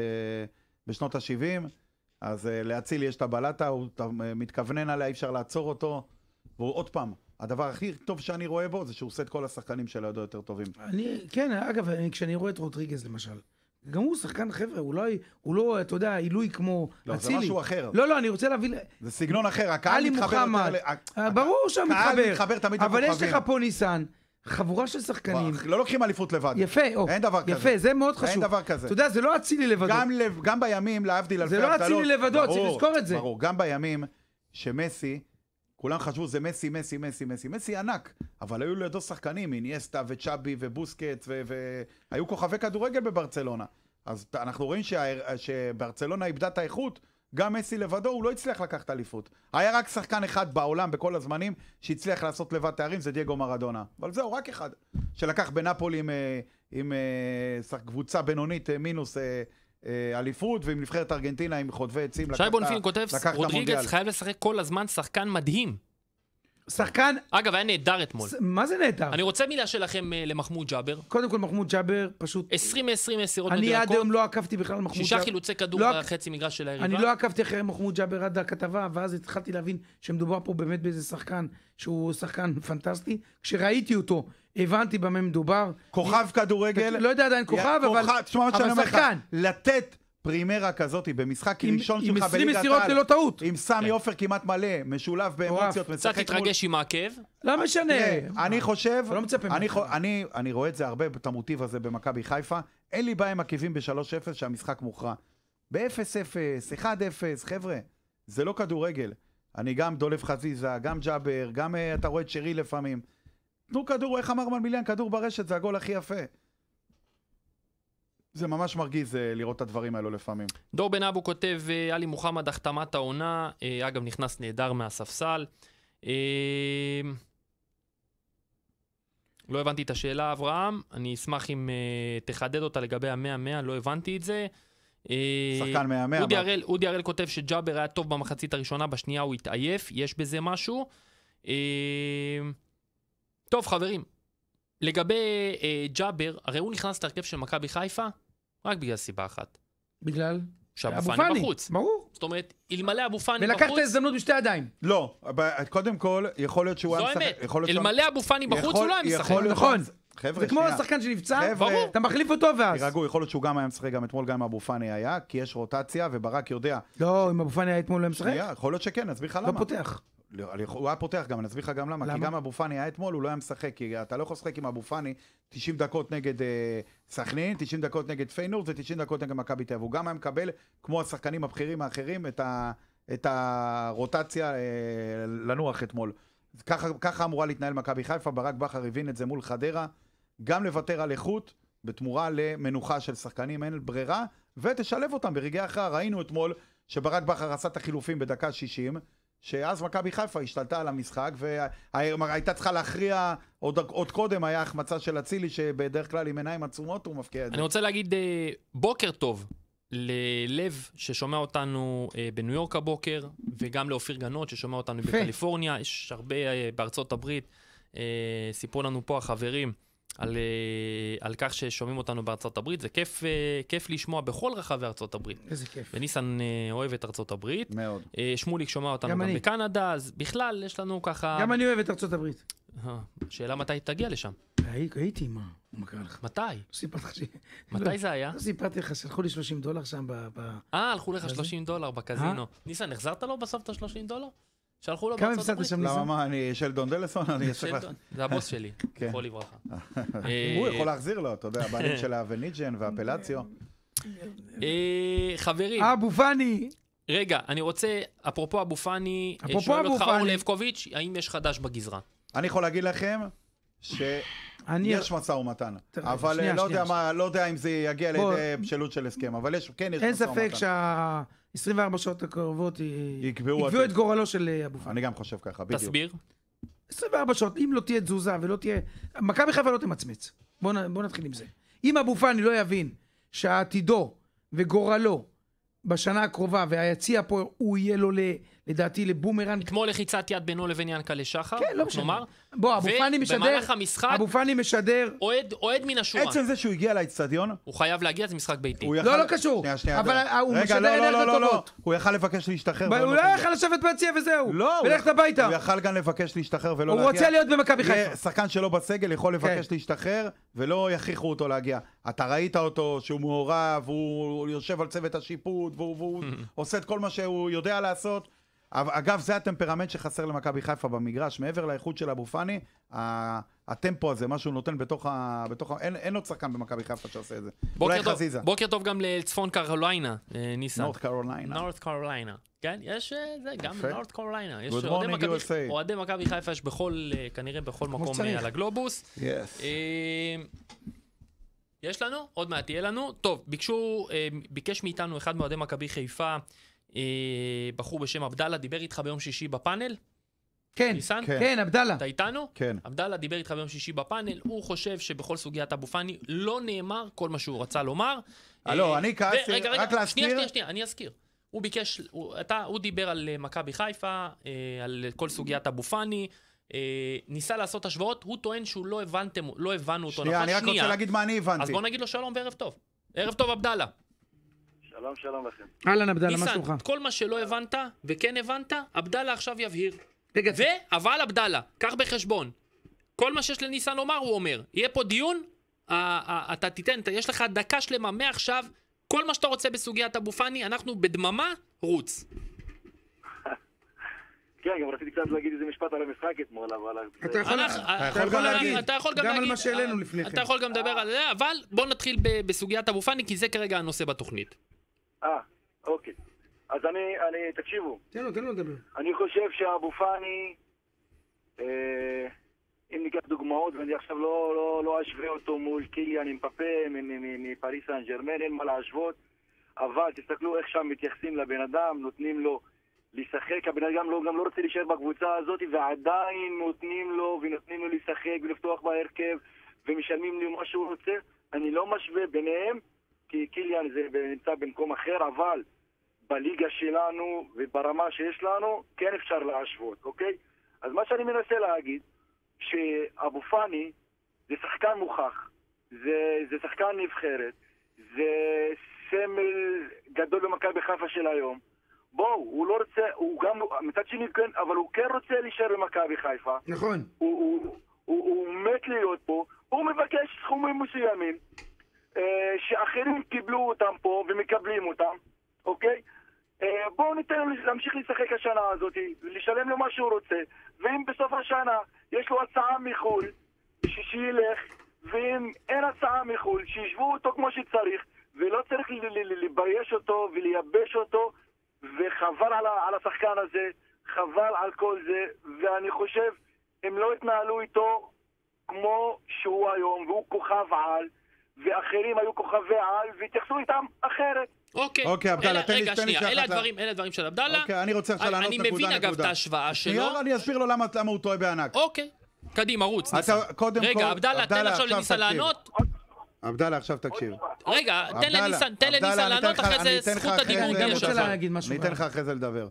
S4: בשנות ה-70. אז להצילי יש את הבלטה, הוא מתכוונן עליה, אי אפשר לעצור אותו. והוא עוד פעם, הדבר הכי טוב שאני רואה בו, זה שהוא עושה את כל השחקנים שלו יותר טובים.
S3: כן, אגב, כשאני רואה את רוטריגז למשל, גם הוא שחקן חבר'ה, הוא לא, אתה יודע, עילוי כמו
S4: לא,
S3: אצילי.
S4: זה משהו אחר.
S3: לא, אני רוצה להביא...
S4: זה סגנון אחר, הקהל מתחבר יותר...
S3: ברור שם
S4: מתחבר תמיד
S3: אבל יש לך פה ניסן, חבורה של שחקנים.
S4: לא לוקחים אליפות לבד.
S3: יפה,
S4: אין דבר כזה.
S3: יפה, זה מאוד חשוב.
S4: אין דבר כזה.
S3: אתה יודע, זה לא אצילי לבדו.
S4: גם בימים, להבדיל אלפי
S3: הבדלות. זה לא אצילי לבדו, צריך לזכור את זה.
S4: ברור, גם בימים שמסי, כולם חשבו זה מסי, מסי, מסי, מסי. מסי ענק, אבל היו לידו שחקנים, אינייסטה וצ'אבי ובוסקט, והיו כוכבי כדורגל בברצלונה. אז אנחנו רואים שברצלונה איבדה את האיכות, גם מסי לבדו, הוא לא הצליח לקחת אליפות. היה רק שחקן אחד בעולם בכל הזמנים שהצליח לעשות לבד תארים, זה דייגו מרדונה. אבל זהו, רק אחד. שלקח בנפולי עם קבוצה בינונית מינוס אליפות, ועם נבחרת ארגנטינה עם חוטבי עצים.
S2: שי בונפין כותב, רודריגז חייב לשחק כל הזמן שחקן מדהים.
S3: שחקן...
S2: אגב, היה נהדר אתמול.
S3: מה זה נהדר?
S2: אני רוצה מילה שלכם למחמוד ג'אבר.
S3: קודם כל, מחמוד ג'אבר פשוט...
S2: 20 מסירות מדויקות.
S3: אני עד היום לא עקבתי בכלל מחמוד ג'אבר.
S2: 6 חילוצי כדור בחצי מגרש של היריבה.
S3: אני לא עקבתי אחרי מחמוד ג'אבר עד הכתבה, ואז התחלתי להבין שמדובר פה באמת באיזה שחקן, שהוא שחקן פנטסטי. כשראיתי אותו, הבנתי במה מדובר.
S4: כוכב כדורגל.
S3: לא יודע עדיין כוכב, אבל שחקן.
S4: לתת פרימרה כזאת במשחק ראשון שלך
S3: בליגת העל. עם 20 מסירות ללא טעות.
S4: עם סמי עופר כמעט מלא, משולב באמוציות.
S2: קצת התרגש עם העקב.
S3: לא משנה.
S4: אני חושב, אני רואה את זה הרבה, את המוטיב הזה במכבי חיפה. אין לי בעיה עם עקבים ב-3-0 שהמשחק מוכרע. ב-0-0, 1-0, חבר'ה, זה לא כדורגל. אני גם דולף חזיזה, גם ג'אבר, גם אתה רואה את שרי לפעמים. תנו כדור, איך אמר מלמיליאן, כדור ברשת, זה הגול הכי יפה. זה ממש מרגיז לראות את הדברים האלו לפעמים.
S2: דור בן אבו כותב, עלי מוחמד, החתמת העונה, אגב נכנס נהדר מהספסל. לא הבנתי את השאלה, אברהם, אני אשמח אם תחדד אותה לגבי ה-100-100, לא הבנתי את זה.
S4: שחקן 100-100.
S2: אודי הראל כותב שג'אבר היה טוב במחצית הראשונה, בשנייה הוא התעייף, יש בזה משהו. טוב חברים, לגבי ג'אבר, הרי הוא נכנס להרכב של מכבי חיפה, רק בגלל סיבה אחת.
S3: בגלל?
S2: שאבו פאני בחוץ.
S3: ברור.
S2: זאת אומרת, אלמלא אבו פאני בחוץ...
S3: ולקח את ההזדמנות בשתי ידיים.
S4: לא, קודם כל, יכול להיות שהוא...
S2: זו האמת. אלמלא אבו פאני בחוץ, הוא לא היה משחק.
S3: נכון. זה כמו השחקן שנפצע, אתה מחליף אותו ואז.
S4: תירגעו, יכול להיות שהוא גם היה משחק, גם אתמול גם אבו פאני היה, כי יש רוטציה, וברק יודע.
S3: לא, אם אבו פאני היה אתמול לא משחק?
S4: יכול להיות שכן, נסביר לך למה.
S3: לא פותח.
S4: הוא היה פותח גם, אני אסביר לך גם למה. כי גם אבו פאני היה אתמול, הוא לא היה משחק, כי אתה לא יכול לשחק עם אבו פאני 90 דקות נגד סכנין, 90 דקות נגד פיינורד ו90 דקות נגד מכבי תל אביב. הוא גם היה מקבל, כמו השחקנים הבכירים האחרים, את הרוטציה לנוח אתמול. ככה אמורה להתנהל מכבי חיפה, ברק בכר הבין את זה מול חדרה, גם לוותר על איכות, בתמורה למנוחה של שחקנים, אין ברירה, ותשלב אותם ברגעי אחר. ראינו אתמול שברק בכר עשה את החילופים בדקה 60, שאז מכבי חיפה השתלטה על המשחק, והייתה צריכה להכריע, עוד קודם היה החמצה של אצילי, שבדרך כלל עם עיניים עצומות הוא מפקיע את זה.
S2: אני רוצה להגיד בוקר טוב ללב ששומע אותנו בניו יורק הבוקר, וגם לאופיר גנות ששומע אותנו בקליפורניה, יש הרבה בארצות הברית, סיפרו לנו פה החברים על כך ששומעים אותנו בארצות הברית, זה כיף לשמוע בכל רחבי ארצות הברית.
S3: איזה כיף.
S2: וניסן אוהב את ארצות הברית.
S4: מאוד.
S2: שמוליק שומע אותנו גם בקנדה, אז בכלל יש לנו ככה...
S3: גם אני אוהב את ארצות הברית.
S2: שאלה מתי תגיע לשם?
S3: הייתי, מה קרה לך?
S2: מתי?
S3: סיפרתי לך
S2: מתי זה היה?
S3: סיפרתי לך, שלחו לי $30 שם
S2: הלכו לך $30 בקזינו. ניסן, החזרת לו בסוף את $30? שלחו לו
S3: כמה
S2: בארצות
S3: הפסדת
S2: הברית?
S3: שם ניסן?
S4: למה, אני שלדון דלסון?
S2: זה הבוס שלי, יכול לברכה.
S4: הוא יכול להחזיר לו, אתה יודע, הבעלים של האבניג'ן והפלציו.
S2: חברים.
S3: אבו פאני.
S2: רגע, אני רוצה, אפרופו אבו פאני, שואל אותך אור לבקוביץ', האם יש חדש בגזרה?
S4: אני יכול להגיד לכם שיש משא ומתן, אבל לא יודע אם זה יגיע לידי בשלות של הסכם, אבל כן יש משא ומתן.
S3: אין ספק שה-24 שעות הקרובות יקבעו את גורלו של אבו פאני.
S4: אני גם חושב ככה, בדיוק.
S2: תסביר.
S3: 24 שעות, אם לא תהיה תזוזה ולא תהיה... מכבי חיפה לא תמצמץ. בוא נתחיל עם זה. אם אבו פאני לא יבין שהעתידו וגורלו בשנה הקרובה, והיציע פה הוא יהיה לו לדעתי לבומרנג.
S2: כמו לחיצת יד בינו לבין ינקלה שחר.
S3: כן, לא משנה. בוא, אבו פאני משדר.
S2: ובמהלך המשחק,
S3: אבו פאני משדר.
S2: אוהד מן השורה.
S4: עצם זה שהוא הגיע לאצטדיון.
S2: הוא חייב להגיע, זה משחק ביתי.
S3: לא קשור. אבל הוא משדר אנרגיות טובות.
S4: הוא יכל לבקש להשתחרר.
S3: הוא לא יכל לשבת ביציע וזהו. ולכת הביתה.
S4: הוא יכל גם לבקש להשתחרר ולא להגיע.
S3: הוא רוצה להיות במכבי חיפה.
S4: שחקן שלו בסגל יכול לבקש להשתחרר ולא יכריחו אותו להגיע. אתה ראית אותו שהוא מעורב, הוא יושב על צוות השיפוט, והוא עושה את כל מה שהוא יודע לעשות. אגב, זה הטמפרמנט שחסר למכבי חיפה במגרש, מעבר לאיכות של אבו פאני, הטמפו הזה, מה שהוא נותן בתוך אין עוד שחקן במכבי חיפה שעושה את זה. אולי חזיזה.
S2: בוקר טוב גם לצפון קרוליינה, ניסן.
S4: נורת קרוליינה.
S2: נורת קרוליינה. כן, יש זה, גם נורת קרוליינה.
S4: Good morning USA.
S2: אוהדי מכבי חיפה יש כנראה בכל מקום על הגלובוס. יש לנו? עוד מעט יהיה לנו. טוב, ביקש מאיתנו אחד מאוהדי מכבי חיפה, בחור בשם עבדאללה, דיבר איתך ביום שישי בפאנל?
S3: כן,
S2: ניסן?
S3: כן, עבדאללה.
S2: אתה איתנו?
S4: כן.
S2: עבדאללה דיבר איתך ביום שישי בפאנל, הוא חושב שבכל סוגיית אבו פאני לא נאמר כל מה שהוא רצה לומר.
S4: אני כעסתי, רק להזכיר.
S2: שנייה, אני אזכיר. הוא דיבר על מכבי חיפה, על כל סוגיית אבו פאני, ניסה לעשות השוואות, הוא טוען שהוא לא הבנו אותו.
S4: שנייה, אני רק רוצה להגיד מה אני הבנתי.
S2: אז בוא נגיד לו שלום וערב טוב. ערב טוב עבדאללה.
S5: שלום לכם.
S3: אהלן עבדאללה, מה שלומך?
S2: ניסן, כל מה שלא הבנת וכן הבנת, עבדאללה עכשיו יבהיר. אבל עבדאללה, קח בחשבון. כל מה שיש לניסן לומר הוא אומר. יהיה פה דיון, אתה תיתן, יש לך דקה שלמה מעכשיו, כל מה שאתה רוצה בסוגיית אבו פאני, אנחנו בדממה, רוץ.
S5: כן, גם רציתי קצת להגיד איזה משפט על המשחק אתמול, אבל...
S3: אתה יכול להגיד, גם על מה שהעלינו לפני כן.
S2: אתה יכול גם לדבר על זה, אבל בוא נתחיל בסוגיית אבו פאני, כי זה כרגע הנושא בתוכנית.
S5: אוקיי. אז תקשיבו.
S3: תן לו לדבר.
S5: אני חושב שאבו פאני, אם ניקח דוגמאות, ואני עכשיו לא אשווה אותו מול קיליאן אמבפה מפריס סן ז'רמן, אין מה להשוות, אבל תסתכלו איך שם מתייחסים לבן אדם, נותנים לו לשחק, הבן אדם גם לא רוצה להישאר בקבוצה הזאת, ועדיין נותנים לו לשחק ולפתוח בהרכב, ומשלמים לי מה שהוא רוצה. אני לא משווה ביניהם, כי קיליאן זה נמצא במקום אחר, אבל בליגה שלנו וברמה שיש לנו, כן אפשר להשוות, אוקיי? אז מה שאני מנסה להגיד, שאבו פאני זה שחקן מוכח, זה שחקן נבחרת, זה סמל גדול במכבי חיפה של היום. בואו, הוא לא רוצה, הוא גם, מצד שני כן, אבל הוא כן רוצה להישאר במכבי חיפה.
S3: נכון.
S5: הוא מת להיות פה, הוא מבקש סכומים מסוימים, שאחרים קיבלו אותם פה ומקבלים אותם, אוקיי? בואו ניתן לו להמשיך לשחק השנה הזאת, לשלם לו מה שהוא רוצה, ואם בסוף השנה יש לו הצעה מחול, שילך, ואם אין הצעה מחול, שישבו אותו כמו שצריך, ולא צריך לבייש אותו ולייבש אותו, וחבל על השחקן הזה, חבל על כל זה, ואני חושב, הם לא התנהלו איתו כמו שהוא היום, והוא כוכב על, ואחרים היו כוכבי על, והתייחסו איתם אחרת.
S2: אוקיי,
S4: עבדאללה, תן לי
S2: שנייה, אלה הדברים של עבדאללה.
S4: אוקיי, אני רוצה עכשיו לענות נקודה.
S2: אני מבין אגב את ההשוואה שלו.
S4: אני אסביר לו למה הוא טועה בענק.
S2: אוקיי, קדימה, רוץ, ניסן. רגע, עבדאללה, תן עכשיו לניסן לענות.
S4: עבדאללה, עכשיו תקשיב.
S2: רגע, תן לניסן לענות אחרי זה זכות הדיבור.
S4: אני אתן לך אחרי זה לדבר.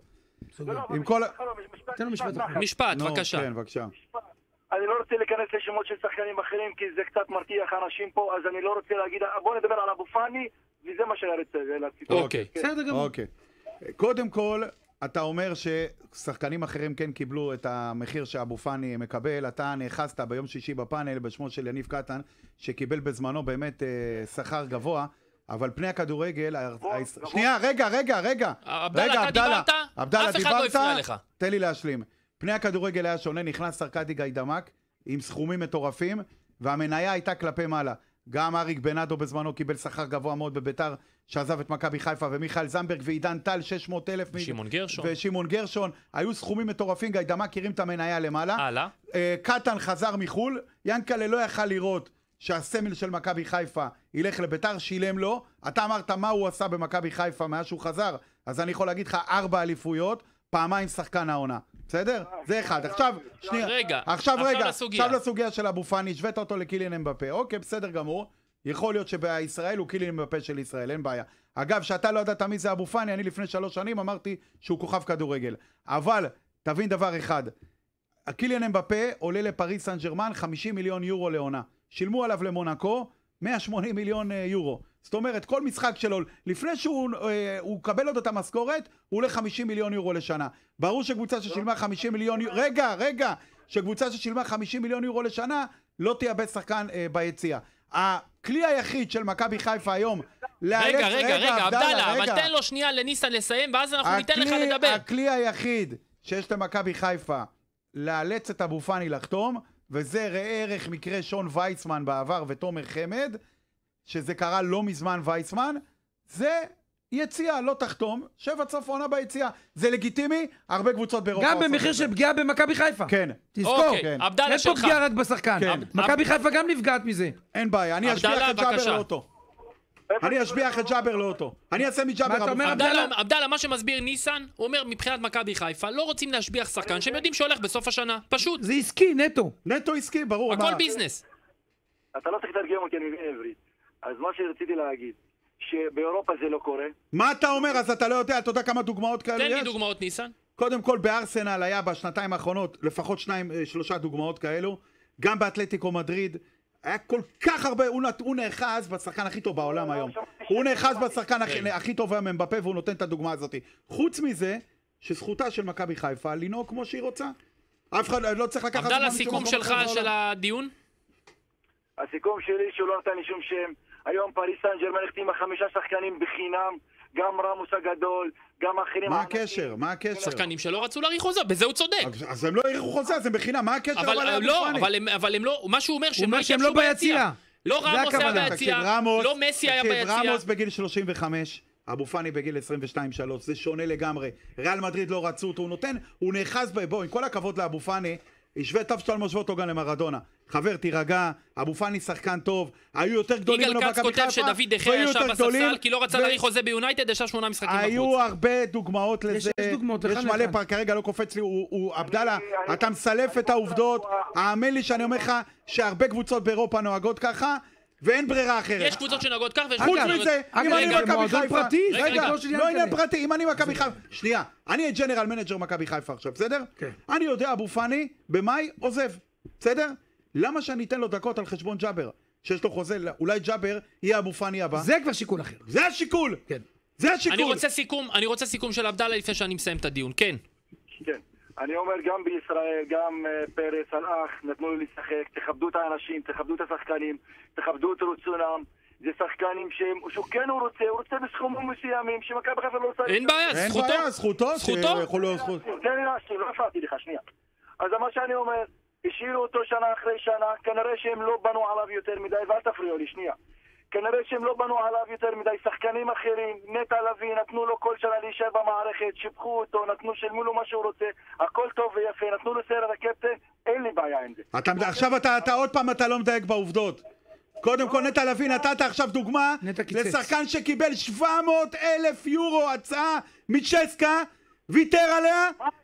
S3: תן לו משפט.
S2: משפט, בבקשה.
S4: כן, בבקשה.
S5: אני לא רוצה להיכנס לשמות של שחקנים אחרים, כי זה קצת מרתיח אנשים פה, אז אני לא רוצה להגיד, בוא נדבר על אבו פאני, וזה מה שאני רוצה להציג.
S2: אוקיי.
S3: בסדר גמור.
S4: קודם כל, אתה אומר ששחקנים אחרים כן קיבלו את המחיר שאבו פאני מקבל. אתה נאחזת ביום שישי בפאנל בשמו של יניב קטן, שקיבל בזמנו באמת שכר גבוה, אבל פני הכדורגל... שנייה, רגע.
S2: עבדאללה, אתה דיברת? אף אחד לא הפריע לך.
S4: תן לי להשלים. פני הכדורגל היה שונה, נכנס ארקדי גיידמק עם סכומים מטורפים, והמניה הייתה כלפי מעלה. גם אריק בנאדו בזמנו קיבל שכר גבוה מאוד בביתר, שעזב את מכבי חיפה, ומיכאל זמברג ועידן טל 600,000 ושמעון גרשון, היו סכומים מטורפים. גיידמק הרים את המניה למעלה.
S2: הלאה.
S4: קטן חזר מחול, ינקלה לא יכל לראות שהסמל של מכבי חיפה ילך לביתר, שילם לו. אתה אמרת מה הוא עשה במכבי חיפה מאז שהוא חזר, אז אני יכול להגיד לך 4 אליפויות, פעמיים שחקן העונה. בסדר? זה אחד. עכשיו, שנייה. עכשיו לסוגיה של אבו פאני, השווית אותו לקיליאן אמבפה. אוקיי, בסדר גמור. יכול להיות שבישראל הוא קיליאן אמבפה של ישראל, אין בעיה. אגב, שאתה לא ידעת מי זה אבו פאני, אני לפני 3 שנים אמרתי שהוא כוכב כדורגל. אבל, תבין דבר אחד. קיליאן אמבפה עולה לפריס סן ז'רמן 50 מיליון יורו לעונה. שילמו עליו למונקו 180 מיליון יורו. זאת אומרת, כל משחק שלו, לפני שהוא קבל עוד את המשכורת, הוא עולה 50 מיליון יורו לשנה. ברור שקבוצה ששילמה 50 מיליון יורו... רגע, שקבוצה ששילמה 50 מיליון יורו לשנה, לא תייבא שחקן ביציאה. הכלי היחיד של מכבי חיפה היום...
S2: רגע, עבדאללה, אבל תן לו שנייה לניסן לסיים, ואז אנחנו ניתן לך לדבר.
S4: הכלי היחיד שיש למכבי חיפה לאלץ את אבו פאני לחתום, וזה ראה ערך מקרה שון וייסמן בעבר ותומר חמד, שזה קרה לא מזמן וייסמן, זה יציאה, לא תחתום, 7 סוף עונה ביציאה. זה לגיטימי, הרבה קבוצות באירופה.
S3: גם במחיר של פגיעה במכבי חיפה.
S4: כן.
S3: תזכור.
S2: עבדאללה שלך.
S3: יש פה פגיעה רק בשחקן. מכבי חיפה גם נפגעת מזה.
S4: אין בעיה, אני אשביח את ג'אבר לאוטו. אני אעשה מג'אבר אבו פאני.
S2: עבדאללה, מה שמסביר ניסן, הוא אומר מבחינת מכבי חיפה, לא רוצים להשביח שחקן שהם יודעים שהולך בסוף השנה. פשוט.
S3: זה עסקי, נטו
S4: עסקי, ברור.
S2: הכל ביזנס.
S5: אתה לא צריך לתרגם אותי, אני מבין עברית. אז מה שרציתי להגיד, שבאירופה זה לא קורה.
S4: מה אתה אומר? אז אתה לא יודע, אתה יודע כמה דוגמאות כאלה יש?
S2: תן לי דוגמאות, ניסן.
S4: קודם כל, בארסנל היה בשנתיים האחרונות לפחות 2-3 דוגמאות כאלו. גם באתלטיקו מדריד היה כל כך הרבה, הוא נאחז בשחקן הכי טוב בעולם היום. הוא נאחז בשחקן הכי טוב היום אמבפה, והוא נותן את הדוגמה הזאת. חוץ מזה, שזכותה של מכבי חיפה לנהוג כמו שהיא רוצה. אף אחד לא צריך לקחת...
S2: עבדאללה, הסיכום שלך של הדיון?
S5: הסיכום שלי שהוא לא נתן לי שום שם. היום פריס סן ז'רמן החתימה 5 שחקנים בחינם, גם רמוס הגדול, גם אחרים.
S4: מה הקשר?
S2: שחקנים שלא רצו להאריך חוזה, בזה הוא צודק.
S4: אז הם לא האריכו חוזה, אז הם בחינם, מה הקשר?
S2: אבל הם לא, מה שהוא אומר
S3: שהם לא ביציאה.
S2: לא רמוס היה ביציאה, לא מסי היה ביציאה.
S4: רמוס בגיל 35, אבו פאני בגיל 22-3, זה שונה לגמרי. ריאל מדריד לא רצו אותו, הוא נאחז בו, עם כל הכבוד לאבו פאני, ישווה טוב שאתה לא משווה אותו גם למרדונה. חבר, תירגע, אבו פאני שחקן טוב, היו יותר גדולים
S2: ממנו מכבי חיפה. יגאל כץ כותב שדוד דחיה ישב בספסל, כי לא רצה להאריך חוזה ביונייטד, ישב 8 משחקים בחוץ.
S4: היו הרבה דוגמאות לזה, יש מלא פעם, כרגע לא קופץ לי, עבדאללה, אתה מסלף את העובדות, האמן לי שאני אומר לך שהרבה קבוצות באירופה נוהגות ככה, ואין ברירה אחרת.
S2: יש קבוצות שנוהגות כך,
S4: חוץ מזה, אם אני מכבי חיפה,
S3: רגע,
S4: לא עניין פרטי, אם אני מכבי חיפה, שנייה, אני ג'נרל מנג'ר מכבי חיפה עכשיו, בסדר? אני יודע, אבו פאני במאי עוזב, בסדר? למה שאני אתן לו דקות על חשבון ג'אבר? שיש לו חוזה, אולי ג'אבר יהיה אבו פאני הבא.
S3: זה כבר שיקול אחר.
S4: זה השיקול! כן. זה השיקול!
S2: אני רוצה סיכום של עבדאללה לפני שאני מסיים את הדיון, כן.
S5: כן. אני אומר גם בישראל, גם פרס, הלך, נתנו לו לשחק, תכבדו את האנשים, תכבדו את השחקנים, תכבדו את רצונם. זה שחקנים שהוא כן הוא רוצה בסכומים מסוימים, שמכבי חיפה לא רוצה...
S2: אין בעיה,
S4: זכותו.
S5: תן לי להשתים, לא הפרעתי לך, שנייה. אז מה שאני אומר, השאירו אותו שנה אחרי שנה, כנראה שהם לא בנו עליו יותר מדי, ואל תפריעו לי, שנייה. כנראה שהם לא בנו עליו יותר מדי, שחקנים אחרים, נטע לביא, נתנו לו כל שנה להישאר במערכת, שיבחו אותו, שילמו לו מה שהוא רוצה, הכל טוב ויפה, נתנו לו סרט הקפטן, אין לי בעיה עם זה.
S4: עכשיו אתה עוד פעם אתה לא מדייק בעובדות. קודם כל נטע לביא, נתת עכשיו דוגמה לשחקן שקיבל 700,000 יורו הצעה מצ'סקה, ויתר עליה,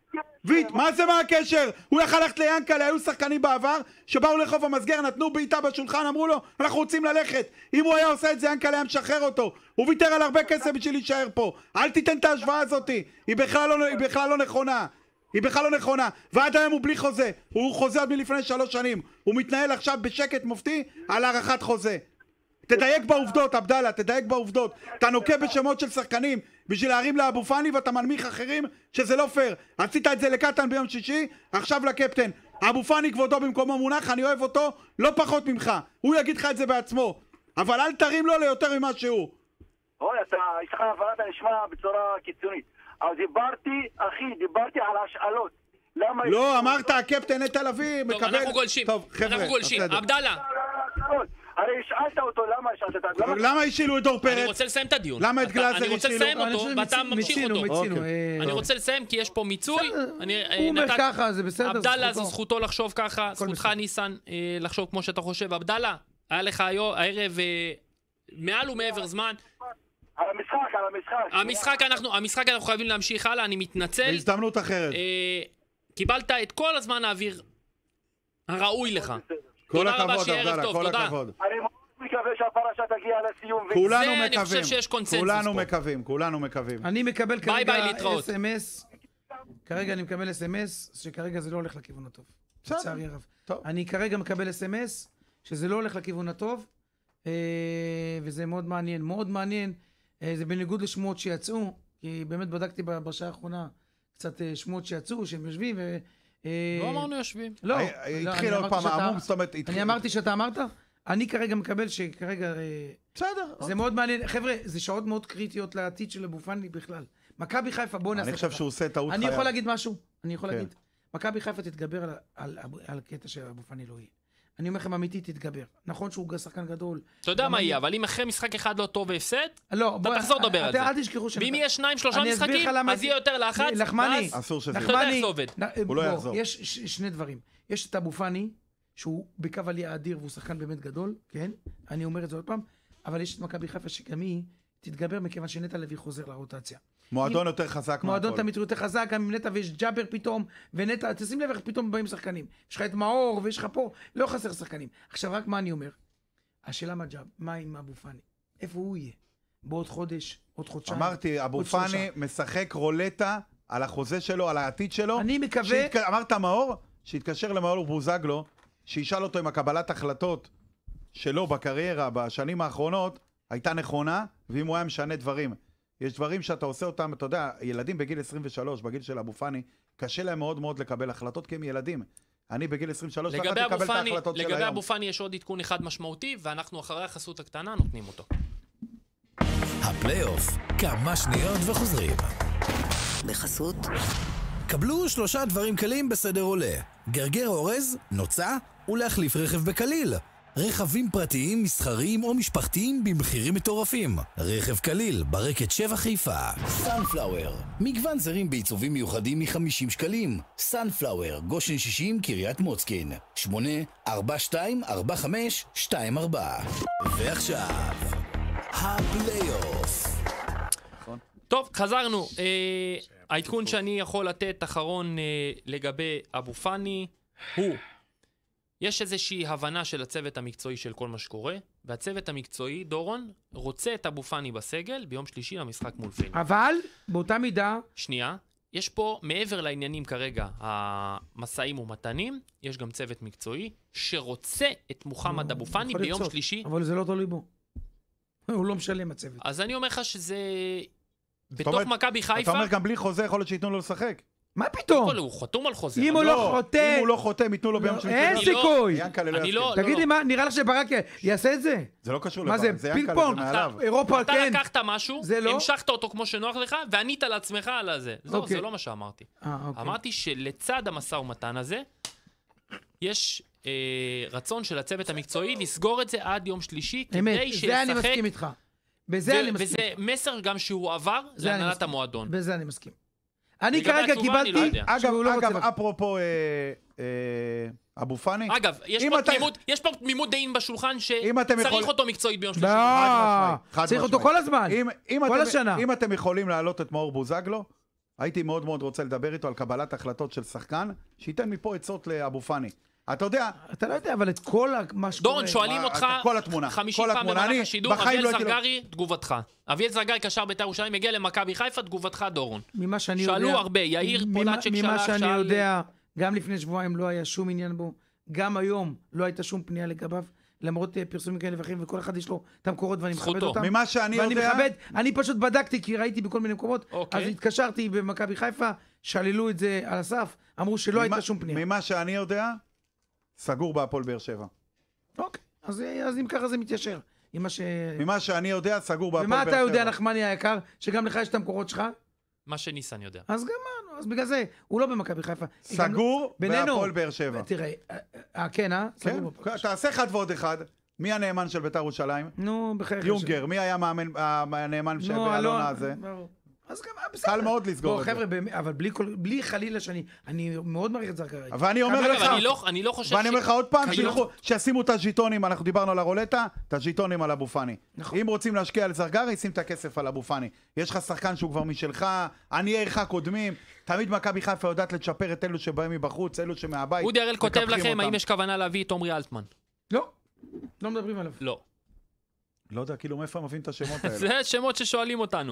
S4: ויט, מה זה מה הקשר? הוא יכל ללכת ליאנקלה, היו שחקנים בעבר שבאו לחוף המסגר, נתנו בעיטה בשולחן, אמרו לו אנחנו רוצים ללכת. אם הוא היה עושה את זה, יאנקלה היה משחרר אותו. הוא ויתר על הרבה כסף בשביל להישאר פה. אל תיתן את ההשוואה הזאת, היא בכלל לא נכונה. היא בכלל לא נכונה, ועד היום הוא בלי חוזה. הוא חוזה עוד מלפני 3 שנים. הוא מתנהל עכשיו בשקט מופתי על הערכת חוזה. תדייק בעובדות, עבדאללה, תדייק בעובדות. אתה נוקה בשמות של שחקנים בשביל להרים לאבו פאני ואתה מנמיך אחרים שזה לא פייר. עשית את זה לקטן ביום שישי, עכשיו לקפטן. אבו פאני כבודו במקומו מונח, אני אוהב אותו לא פחות ממך. הוא יגיד לך את זה בעצמו. אבל אל תרים לו ליותר ממה שהוא.
S5: אוי, יש לך הבנת נשמע בצורה קיצונית. אז דיברתי על השאלות.
S4: לא, אמרת הקפטן את תל אביב מקבל...
S2: טוב, אנחנו גולשים. אנחנו גולשים. עבדאללה.
S5: הרי השאלת אותו, למה השאלת אותו?
S4: למה השאילו את דור פרץ?
S2: אני רוצה לסיים את הדיון.
S4: למה את גלאזר השאילו?
S2: אני רוצה לסיים אותו, ואתה ממשיך אותו. אני רוצה לסיים כי יש פה מיצוי.
S3: הוא אומר ככה, זה בסדר.
S2: עבדאללה, זו זכותו לחשוב ככה. זכותך ניסן לחשוב כמו שאתה חושב. עבדאללה, היה לך הערב מעל ומעבר זמן.
S5: על המשחק.
S2: המשחק אנחנו חייבים להמשיך הלאה, אני מתנצל.
S4: בהזדמנות אחרת.
S2: קיבלת את כל הזמן האוויר הראוי לך.
S4: כל הכבוד, עבדאללה, כל הכבוד.
S5: אני מקווה שהפרשה תגיע לסיום.
S4: כולנו
S2: מקווים. אני חושב שיש קונצנזוס פה.
S4: כולנו מקווים.
S3: אני מקבל כרגע
S2: להתראות.
S3: SMS. כרגע אני מקבל SMS שכרגע זה לא הולך לכיוון הטוב. לצערי הרב. אני כרגע מקבל SMS שזה לא הולך לכיוון הטוב. וזה מאוד מעניין. מאוד מעניין. זה בניגוד לשמועות שיצאו. כי באמת בדקתי בשעה האחרונה קצת שמועות שיצאו, שהם יושבים
S2: לא אמרנו יושבים.
S3: לא,
S4: התחיל עוד פעם העמום, זאת אומרת...
S3: אני אמרתי שאתה אמרת? אני כרגע מקבל שכרגע...
S4: בסדר.
S3: זה מאוד מעניין. חבר'ה, זה שעות מאוד קריטיות לעתיד של אבו פאני בכלל. מכבי חיפה, בואו נעשה...
S4: אני חושב שהוא עושה טעות חייו.
S3: אני יכול להגיד משהו? אני יכול להגיד. מכבי חיפה תתגבר על קטע שאבו פאני לא יהיה. אני אומר לכם אמיתי, תתגבר. נכון שהוא שחקן גדול.
S2: אתה יודע מה יהיה, אבל אם אחרי משחק אחד לא טוב והפסד,
S3: אתה
S2: תחזור לדבר על זה.
S3: אל תשכחו
S2: ואם יהיה 2-3 משחקים, אז יהיה יותר לחץ,
S3: לחמני,
S4: אסור שזה.
S2: אתה יודע איך זה עובד.
S4: הוא לא יחזור.
S3: יש שני דברים. יש את אבו פאני, שהוא בקו עלייה אדיר, והוא שחקן באמת גדול, כן? אני אומר את זה עוד פעם, אבל יש את מכבי חיפה שגם היא תתגבר, מכיוון שנטע לוי חוזר לרוטציה.
S4: מועדון יותר חזק.
S3: מועדון תמיד יותר חזק, גם עם נטע ויש ג'אבר פתאום, ונטע, תשים לב איך פתאום באים שחקנים. יש לך את מאור ויש לך פה, לא חסר שחקנים. עכשיו רק מה אני אומר? השאלה מה עם אבו פאני? איפה הוא יהיה? בעוד חודש, עוד חודשיים?
S4: אמרתי, אבו פאני משחק רולטה על החוזה שלו, על העתיד שלו.
S3: אני מקווה...
S4: אמרת מאור? שיתקשר למאור בוזגלו, שישאל אותו אם הקבלת החלטות שלו בקריירה בשנים האחרונות הייתה נכונה, ואם הוא היה משנה דברים. יש דברים שאתה עושה אותם, אתה יודע, ילדים בגיל 23, בגיל של אבו פאני, קשה להם מאוד מאוד לקבל החלטות, כי הם ילדים. אני בגיל 23, לא יכולתי לקבל את ההחלטות של היום.
S2: לגבי אבו פאני יש עוד עדכון אחד משמעותי, ואנחנו אחרי החסות הקטנה נותנים אותו.
S1: הפלייאוף, כמה שניות וחוזרים.
S6: בחסות.
S1: קבלו 3 דברים קלים בסדר עולה. גרגר אורז, נוצה ולהחליף רכב בקליל. רכבים פרטיים, מסחריים או משפחתיים במחירים מטורפים. רכב קליל, ברקת 7 חיפה. סנפלאואר, מגוון זרים בעיצובים מיוחדים מ-50 שקלים. סנפלאואר, גושן 60, קריית מוצקין. 8-42-45-24. ועכשיו, הפלייאוף.
S2: טוב, חזרנו. העדכון שאני יכול לתת אחרון לגבי אבו פאני הוא... יש איזושהי הבנה של הצוות המקצועי של כל מה שקורה, והצוות המקצועי, דורון, רוצה את אבו פאני בסגל ביום שלישי למשחק מול פיינורד.
S3: אבל, באותה מידה...
S2: שנייה, יש פה, מעבר לעניינים כרגע, המסעים ומתנים, יש גם צוות מקצועי שרוצה את מוחמד אבו פאני ביום שלישי.
S3: אבל זה לא תלוי בו. הוא לא משלם הצוות.
S2: אז אני אומר לך שזה... בתוך מכבי חיפה...
S4: אתה אומר גם בלי חוזה יכול להיות שייתנו לו לשחק.
S3: מה פתאום?
S2: הוא חתום על חוזה.
S3: אם הוא לא חותם,
S4: ייתנו לו ביום שלישי.
S3: אין סיכוי. תגיד לי מה, נראה לך שברק יעשה את זה?
S4: זה לא קשור
S3: לברק, זה פינג פונג. אירופה, כן.
S2: אתה לקחת משהו, המשכת אותו כמו שנוח לך, וענית לעצמך על זה. זה לא מה שאמרתי. אמרתי שלצד המשא ומתן הזה, יש רצון של הצוות המקצועי לסגור את זה עד יום שלישי, כדי שישחק.
S3: זה אני מסכים איתך. בזה אני מסכים.
S2: וזה מסר גם שהוא עבר, זה הנהלת המועדון.
S3: בזה אני מסכים. אני כרגע קיבלתי...
S4: אגב, אפרופו אבו פאני...
S2: אגב, יש פה תמימות דעים בשולחן שצריך אותו מקצועית ביום שלישי.
S3: צריך אותו כל הזמן, כל השנה.
S4: אם אתם יכולים להעלות את מאור בוזגלו, הייתי מאוד מאוד רוצה לדבר איתו על קבלת החלטות של שחקן, שייתן מפה עצות לאבו פאני. אתה יודע...
S3: אתה לא יודע, אבל את כל מה שקורה...
S2: דורון, שואלים אותך 50 פעם במהלך השידור, אביאל זרגרי, תגובתך. אביאל זרגרי קשר בית"ר ירושלים, הגיע למכבי חיפה, תגובתך, דורון.
S3: ממה שאני יודע...
S2: שאלו הרבה, יאיר פולצ'ק שלח,
S3: ממה שאני יודע, גם לפני שבועיים לא היה שום עניין בו, גם היום לא הייתה שום פנייה לגביו, למרות פרסומים כאלה ואחרים, וכל אחד יש לו את המקורות ואני מכבד אותם.
S4: ממה שאני יודע...
S3: אני פשוט בדקתי, כי ראיתי בכל מיני מקומות, אז התקשרתי במכבי חיפה, שללו את זה על הסף, אמרו שלא הייתה שום פנייה.
S4: ממה שאני יודע, סגור בהפועל באר שבע.
S3: אוקיי, אז אם ככה זה מתיישר.
S4: ממה שאני יודע, סגור בהפועל באר שבע.
S3: ומה אתה יודע, נחמני היקר, שגם לך יש את המקורות שלך?
S2: מה שניסן יודע.
S3: אז גמרנו, אז בגלל זה, הוא לא במכבי חיפה.
S4: סגור בהפועל באר שבע.
S3: תראה, כן,
S4: כן, תעשה אחד ועוד אחד. מי הנאמן של בית"ר ירושלים?
S3: נו, בחייך.
S4: יונגר, מי היה הנאמן של אלונה הזה?
S3: אז גם, בסדר.
S4: קל מאוד לסגור את זה.
S3: חבר'ה, אבל בלי חלילה אני מאוד מעריך את זרגרי.
S4: ואני אומר לך,
S2: אני לא חושב
S4: ואני אומר לך עוד פעם, שישימו את הז'יטונים, אנחנו דיברנו על הרולטה, את הז'יטונים על אבו פאני. אם רוצים להשקיע על זרגרי, שים את הכסף על אבו פאני. יש לך שחקן שהוא כבר משלך, עניי עירך קודמים, תמיד מכבי חיפה יודעת לצ'פר את אלו שבאים מבחוץ, אלו שמהבית.
S2: אודי הראל כותב לכם, האם יש כוונה להביא את עומרי אלטמן?
S3: לא, לא מדברים עליו.
S2: לא.
S4: לא יודע, כאילו מאיפה מבין את השמות האלה.
S2: זה השמות ששואלים אותנו.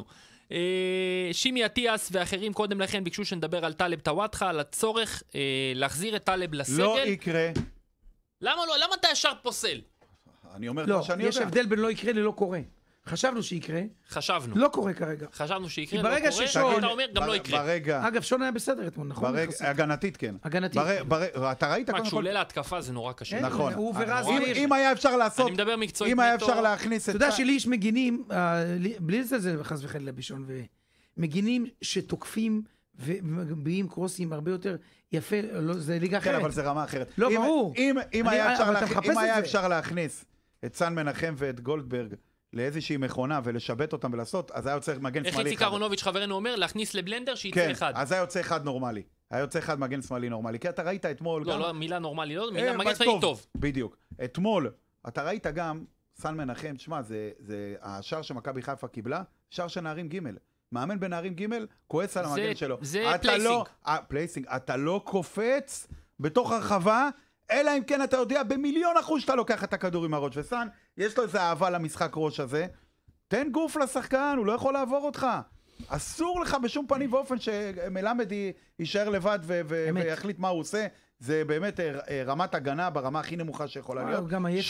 S2: שימי עטיאס ואחרים קודם לכן ביקשו שנדבר על טלב טוואטחה, על הצורך להחזיר את טלב לסגל.
S4: לא יקרה.
S2: למה לא? למה אתה ישר פוסל?
S4: אני אומר לך שאני יודע.
S3: יש הבדל בין לא יקרה ללא קורה. חשבנו שיקרה.
S2: חשבנו.
S3: לא קורה כרגע.
S2: חשבנו שיקרה, לא
S3: ברגע
S2: קורה.
S3: ששון...
S2: אתה אומר, גם לא יקרה.
S4: ברגע...
S3: אגב, שון היה בסדר אתמול, נכון?
S4: הגנתית כן.
S3: הגנתית.
S4: אתה ראית?
S2: מה, כשהוא עולה להתקפה זה נורא קשה.
S4: נכון.
S3: הוא ורז
S4: אם היה אפשר לעשות...
S2: אני מדבר מקצועית
S4: אם היה אפשר להכניס את...
S3: אתה יודע שלי יש מגינים, בלי זה חס וחלילה בישון, ומגינים שתוקפים ומביאים קרוסים הרבה יותר יפה, זה ליגה אחרת.
S4: כן, אבל זה רמה אחרת.
S3: לא, ברור.
S4: אם היה אפשר להכניס את סן מנחם ואת גולדברג לאיזושהי מכונה ולשבת אותם ולעשות, אז היה יוצא מגן שמאלי אחד.
S2: איך איציק אהרונוביץ' חברנו אומר, להכניס לבלנדר שיצא אחד.
S4: כן, אז היה יוצא אחד נורמלי. היה יוצא אחד מגן שמאלי נורמלי. כי אתה ראית אתמול גם...
S2: לא, מילה נורמלי, לא, מילה מגן שמאלי טוב.
S4: בדיוק. אתמול, אתה ראית גם, סן מנחם, תשמע, זה השער שמכבי חיפה קיבלה, שער של נערים ג'. מאמן בנערים ג' כועס על המגן שלו.
S2: זה פלייסינג.
S4: פלייסינג. אתה לא קופץ בתוך הרחבה, אלא אם כן אתה יודע ב1,000,000% שאתה לוקח את הכדור עם הראש. וסן, יש לו איזה אהבה למשחק ראש הזה. תן גוף לשחקן, הוא לא יכול לעבור אותך. אסור לך בשום פנים ואופן שמלמד יישאר לבד ויחליט מה הוא עושה. זה באמת רמת הגנה ברמה הכי נמוכה שיכולה להיות.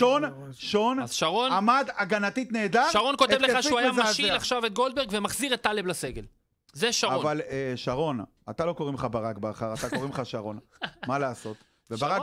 S4: שון עמד הגנתית נהדר.
S2: שרון כותב לך שהוא היה משיל עכשיו את גולדברג ומחזיר את טלב לסגל. זה שרון.
S4: אבל שרון, אתה לא קוראים לך ברק בכר, אתה קוראים לך שרון. מה לעשות? וברק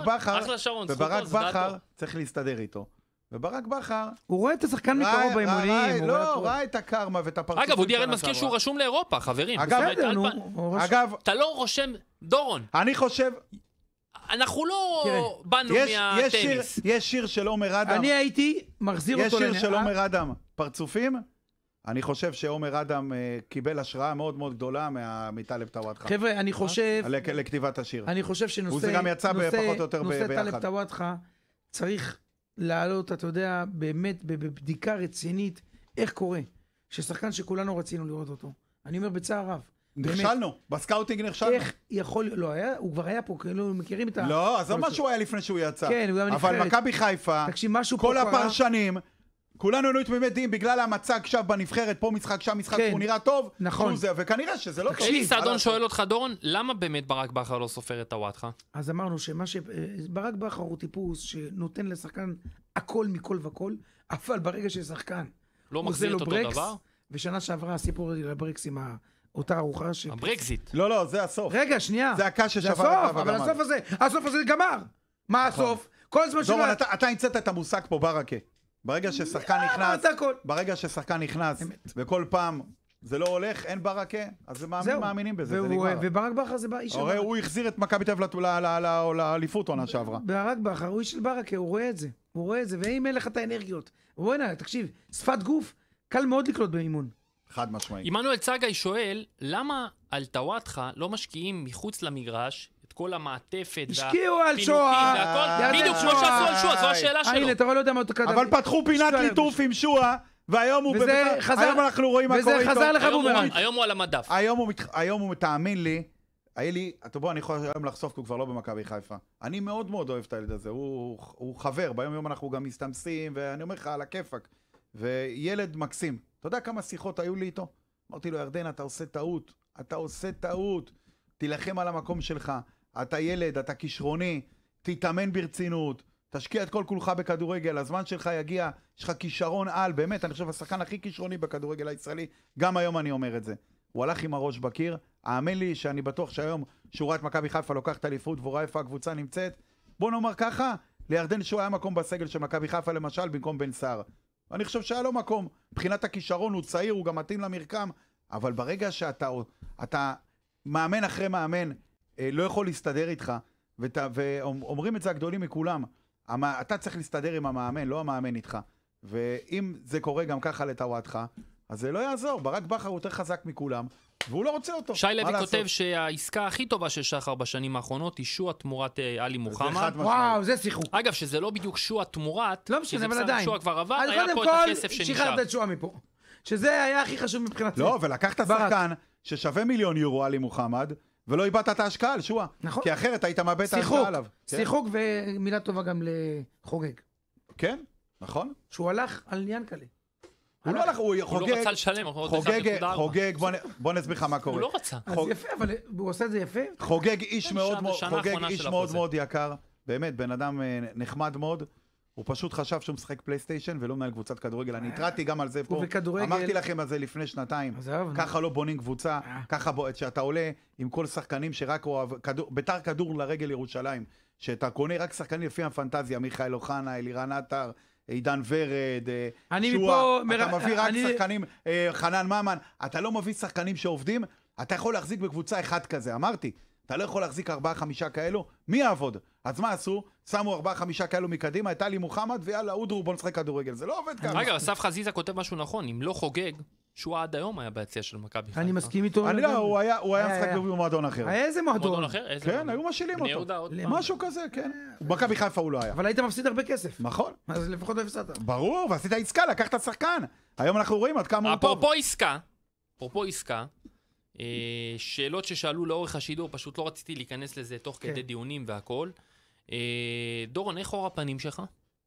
S4: בכר צריך להסתדר איתו. וברק בכר...
S3: הוא רואה את השחקן מקרוב באימונים.
S4: לא, ראה את הקרמה ואת הפרצופים.
S2: אגב, אודי הראל מזכיר שהוא רשום לאירופה, חברים. אגב, אתה לא רושם... דורון.
S4: אני חושב...
S2: אנחנו לא באנו מהטניס.
S4: יש שיר של עומר אדם.
S3: אני הייתי מחזיר אותו...
S4: יש שיר של עומר אדם. פרצופים? אני חושב שעומר אדם קיבל השראה מאוד מאוד גדולה מטלב טוואטחה.
S3: חבר'ה, אני חושב...
S4: לכתיבת השיר.
S3: אני חושב שנושא...
S4: זה גם יצא פחות או יותר ביחד.
S3: נושא טלב טוואטחה צריך לעלות, אתה יודע, באמת בבדיקה רצינית, איך קורה ששחקן שכולנו רצינו לראות אותו. אני אומר בצער רב.
S4: נכשלנו, בסקאוטינג נכשלנו.
S3: איך יכול... לא, הוא כבר היה פה, כאילו מכירים את ה...
S4: לא, אז מה שהוא היה לפני שהוא יצא.
S3: כן, הוא היה נבחרת.
S4: אבל מכבי חיפה, כל הפרשנים... כולנו היינו תמימי דעים בגלל המצג עכשיו בנבחרת, פה משחק, שם משחק, הוא נראה טוב,
S3: נכון.
S4: וכנראה שזה לא טוב.
S2: אלי סעדון שואל אותך, דורון, למה באמת ברק בכר לא סופר את טוואטחה?
S3: אז אמרנו ברק בכר הוא טיפוס שנותן לשחקן הכל מכל וכל, אבל ברגע ששחקן
S2: לא מחזיר את אותו דבר?
S3: ושנה שעברה הסיפור לברקס עם אותה ארוחה
S2: הברקזיט.
S4: לא, זה הסוף.
S3: רגע, שנייה.
S4: זה הקש ששבר את
S3: אבל הסוף הזה גמר. מה הסוף? כל זמן
S4: דורון, אתה המצאת את המושג פה ברקה. ברגע ששחקן נכנס, וכל פעם זה לא הולך, אין ברקה, אז מאמינים בזה, זה נגמר.
S3: וברק בכר זה איש של ברקה.
S4: הוא החזיר את מכבי תל אביב לאליפות עונה שעברה.
S3: ברק בכר הוא איש של ברקה, הוא רואה את זה, ואם אין לך את האנרגיות. בוא'נה, תקשיב, שפת גוף, קל מאוד לקלוט באימון.
S4: חד משמעי.
S2: עמנואל צגאי שואל, למה על טוואטחה לא משקיעים מחוץ למגרש כל המעטפת
S3: השקיעו על שואה.
S2: בדיוק כמו שעשו על שואה, זו השאלה שלו.
S3: הנה, אתה רואה, לא יודע מה אתה קדם.
S4: אבל פתחו פינת ליטוף עם שואה, והיום הוא... היום אנחנו רואים מה קורה איתו.
S3: וזה חזר לך בומרנג.
S2: היום הוא על המדף.
S4: היום הוא תאמין לי, היה לי, בוא, אני יכול היום לחשוף, כי הוא כבר לא במכבי חיפה. אני מאוד מאוד אוהב את הילד הזה, הוא חבר, ביום אנחנו גם מסתמסים, ואני אומר לך, על הכיפק. וילד מקסים. אתה יודע כמה שיחות היו לי איתו? אמרתי לו, ירדן, אתה עושה טעות. תילחם על המקום שלך. אתה ילד, אתה כישרוני, תתאמן ברצינות, תשקיע את כל כולך בכדורגל, הזמן שלך יגיע, יש לך כישרון על, באמת, אני חושב, השחקן הכי כישרוני בכדורגל הישראלי, גם היום אני אומר את זה. הוא הלך עם הראש בקיר, האמן לי שאני בטוח שהיום שורת מכבי חיפה לוקחת אליפות, והוא רואה איפה הקבוצה נמצאת. בוא נאמר ככה, לירדן שהוא היה מקום בסגל של מכבי חיפה למשל, במקום בן סער. אני חושב שהיה לו מקום, מבחינת הכישרון הוא צעיר, הוא גם מתאים למרקם, אבל ברגע שאתה מאמן אחרי מאמן, לא יכול להסתדר איתך, ואומרים את זה הגדולים מכולם, אתה צריך להסתדר עם המאמן, לא המאמן איתך. ואם זה קורה גם ככה לטוואטך, אז זה לא יעזור, ברק בכר הוא יותר חזק מכולם, והוא לא רוצה אותו.
S2: שי לוי כותב שהעסקה הכי טובה של שחר בשנים האחרונות היא שועה תמורת עלי מוחמד.
S3: וואו, זה שיחוק.
S2: אגב, שזה לא בדיוק שועה תמורת,
S3: לא משנה, אבל עדיין.
S2: שועה כבר עבר, היה פה את הכסף שנשאר.
S3: שחררת את שועה מפה. שזה היה הכי חשוב מבחינתי.
S4: לא, ולקחת שחקן ששווה €1,000,000 עלי מוחמד, ולא איבדת את ההשקעה על שועה.
S3: נכון.
S4: כי אחרת היית מאבד את ההשקעה עליו.
S3: שיחוק ומילה טובה גם לחוגג.
S4: כן, נכון.
S3: שהוא הלך על ינקלה.
S4: הוא לא הלך, הוא
S2: לא רצה לשלם,
S4: חוגג, בוא נסביר לך מה קורה.
S2: הוא לא רצה.
S3: אז יפה, אבל הוא עושה את זה יפה.
S4: חוגג איש מאוד מאוד יקר, באמת, בן אדם נחמד מאוד. הוא פשוט חשב שהוא משחק פלייסטיישן ולא מנהל קבוצת כדורגל. אני התרעתי גם על זה פה. אמרתי לכם על זה לפני שנתיים. ככה לא בונים קבוצה, ככה שאתה עולה עם כל שחקנים שרק אוהב, בית"ר כדור לרגל ירושלים, שאתה קונה רק שחקנים לפי הפנטזיה, מיכאל אוחנה, אלירן עטר, עידן ורד, שועה, אתה מביא רק שחקנים, חנן ממן, אתה לא מביא שחקנים שעובדים, אתה יכול להחזיק בקבוצה אחד כזה, אמרתי. אתה לא יכול להחזיק 4-5 כאלו, מי יעבוד? אז מה עשו? שמו 4-5 כאלו מקדימה, הייתה לי מוחמד, ויאללה, אודרו, בוא נשחק כדורגל. זה לא עובד ככה.
S2: רגע, אסף חזיזה כותב משהו נכון, אם לא חוגג, שהוא עד היום היה ביציע של מכבי חיפה.
S3: אני מסכים איתו.
S4: אני לא, הוא היה משחק במועדון אחר.
S3: היה איזה מועדון?
S4: כן, היו משילים אותו. משהו כזה, כן. מכבי חיפה הוא לא היה.
S3: אבל היית מפסיד הרבה כסף.
S4: נכון.
S3: אז לפחות לא הפסדת.
S4: ברור, ועשית עסקה, לקחת שחקן. היום אנחנו רואים עד כמה הוא טוב.
S2: אפרופו עסקה, שאלות ששאלו לאורך השידור, פשוט לא רציתי להיכנס לזה תוך כדי דיונים והכל. דורון, איך אור הפנים שלך?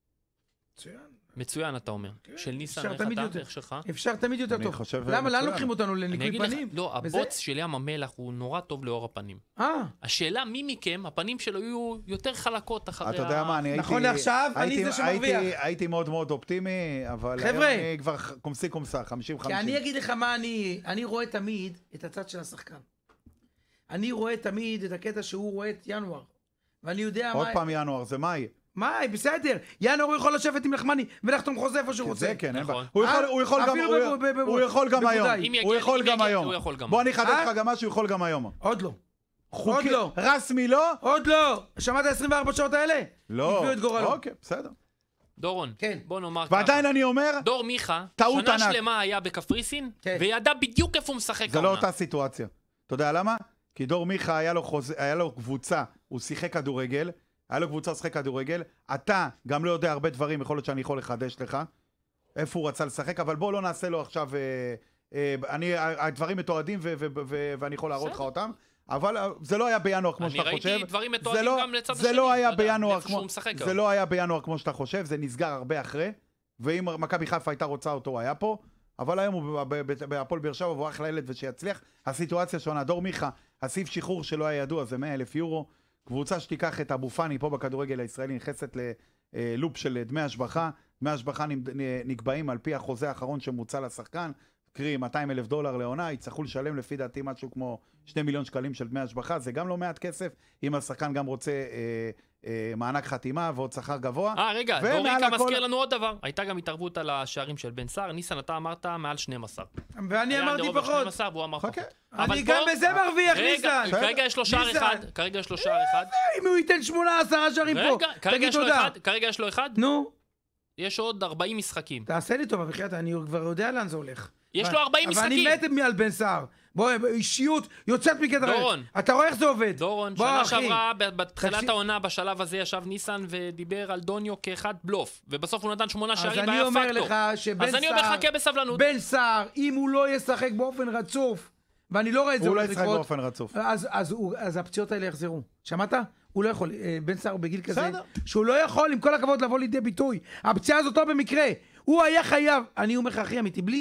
S2: מצוין, אתה אומר. של ניסן, איך אתה? איך שלך?
S3: אפשר תמיד יותר טוב. למה? לאן לוקחים אותנו? לניקוי פנים?
S2: לא, הבוץ של ים המלח הוא נורא טוב לאור הפנים. השאלה, מי מכם, הפנים שלו יהיו יותר חלקות אחרי...
S4: אתה יודע מה,
S3: נכון לעכשיו, אני זה שמרוויח.
S4: הייתי מאוד מאוד אופטימי, אבל אני כבר קומסי קומסה, 50-50.
S3: כי אני אגיד לך מה אני רואה תמיד את הצד של השחקן. אני רואה תמיד את הקטע שהוא רואה את ינואר. ואני יודע מה...
S4: עוד פעם ינואר, זה מאי.
S3: מאי, בסדר. ינואר הוא יכול לשבת עם נחמני ולחתום חוזה איפה שהוא רוצה.
S4: זה כן, הוא יכול גם היום. הוא יכול גם היום. בוא אני אחדש לך גם משהו, הוא יכול גם היום.
S3: עוד לא. עוד לא.
S4: רסמי לא?
S3: עוד לא. שמעת 24 שעות האלה?
S4: לא.
S3: הביאו את גורלו.
S4: אוקיי, בסדר.
S2: דורון, בוא נאמר ככה.
S4: ועדיין אני אומר,
S2: דור מיכה, שנה שלמה היה בקפריסין, וידע בדיוק איפה הוא משחק.
S4: זה לא אותה סיטואציה. אתה יודע למה? כי דור מיכה היה לו קבוצה, הוא שיחק כדורגל, היה לו קבוצה לשחק כדורגל, אתה גם לא יודע הרבה דברים, יכול להיות שאני יכול לחדש לך, איפה הוא רצה לשחק, אבל בוא לא נעשה לו עכשיו, הדברים מתועדים ואני יכול להראות לך אותם, אבל זה לא היה בינואר כמו שאתה חושב.
S2: אני ראיתי דברים מתועדים גם לצד השני.
S4: זה לא היה בינואר כמו שאתה חושב, זה נסגר הרבה אחרי, ואם מכבי חיפה הייתה רוצה אותו, הוא היה פה, אבל היום הוא בהפועל באר שבע, והוא אחלה ילד ושיצליח. הסיטואציה שונה, דור מיכה, הסעיף שחרור שלו היה ידוע, זה 100,000 יורו, קבוצה שתיקח את אבו פאני פה בכדורגל הישראלי, נכנסת ללופ של דמי השבחה, דמי השבחה נקבעים על פי החוזה האחרון שמוצע לשחקן, קרי $200,000 לעונה, יצטרכו לשלם לפי דעתי משהו כמו 2 מיליון שקלים של דמי השבחה, זה גם לא מעט כסף, אם השחקן גם רוצה מענק חתימה ועוד שכר גבוה.
S2: רגע, דוריקה מזכיר לנו עוד דבר, הייתה גם התערבות על השערים של בן סער, ניסן אתה אמרת מעל 12.
S3: ואני אמרתי פחות.
S2: 12 והוא אמר פחות.
S3: אני גם בזה מרוויח, ניסן.
S2: כרגע יש לו שער אחד,
S3: אם הוא ייתן 18 שערים פה, תגיד תודה.
S2: כרגע יש לו אחד?
S3: נו.
S2: יש עוד 40 משחקים.
S3: תעשה לי טובה, בחייאת, אני כבר יודע לאן זה הולך.
S2: יש לו 40 משחקים.
S3: אבל אני מת מעל בן סער. בוא, אישיות יוצאת מגדר.
S2: דורון.
S3: אתה רואה איך זה עובד?
S2: דורון, שנה שעברה, בתחילת העונה, בשלב הזה ישב ניסן ודיבר על דוניו כאחד בלוף, ובסוף הוא נתן 8 שערים והיה פקטור.
S3: אז אני אומר לך שבן סער...
S2: אז אני אומר, חכה בסבלנות.
S3: בן סער, אם הוא לא ישחק באופן רצוף, ואני לא רואה את זה...
S4: הוא לא ישחק באופן רצוף.
S3: אז הפציעות האלה יחזרו. שמעת? הוא לא יכול. בן סער הוא בגיל כזה, שהוא לא יכול, עם כל הכבוד, לבוא לידי ביטוי. הפציעה הזאת לא במקרה. הוא היה חייב. אני אומר לך, אחי, אמיתי, בלי...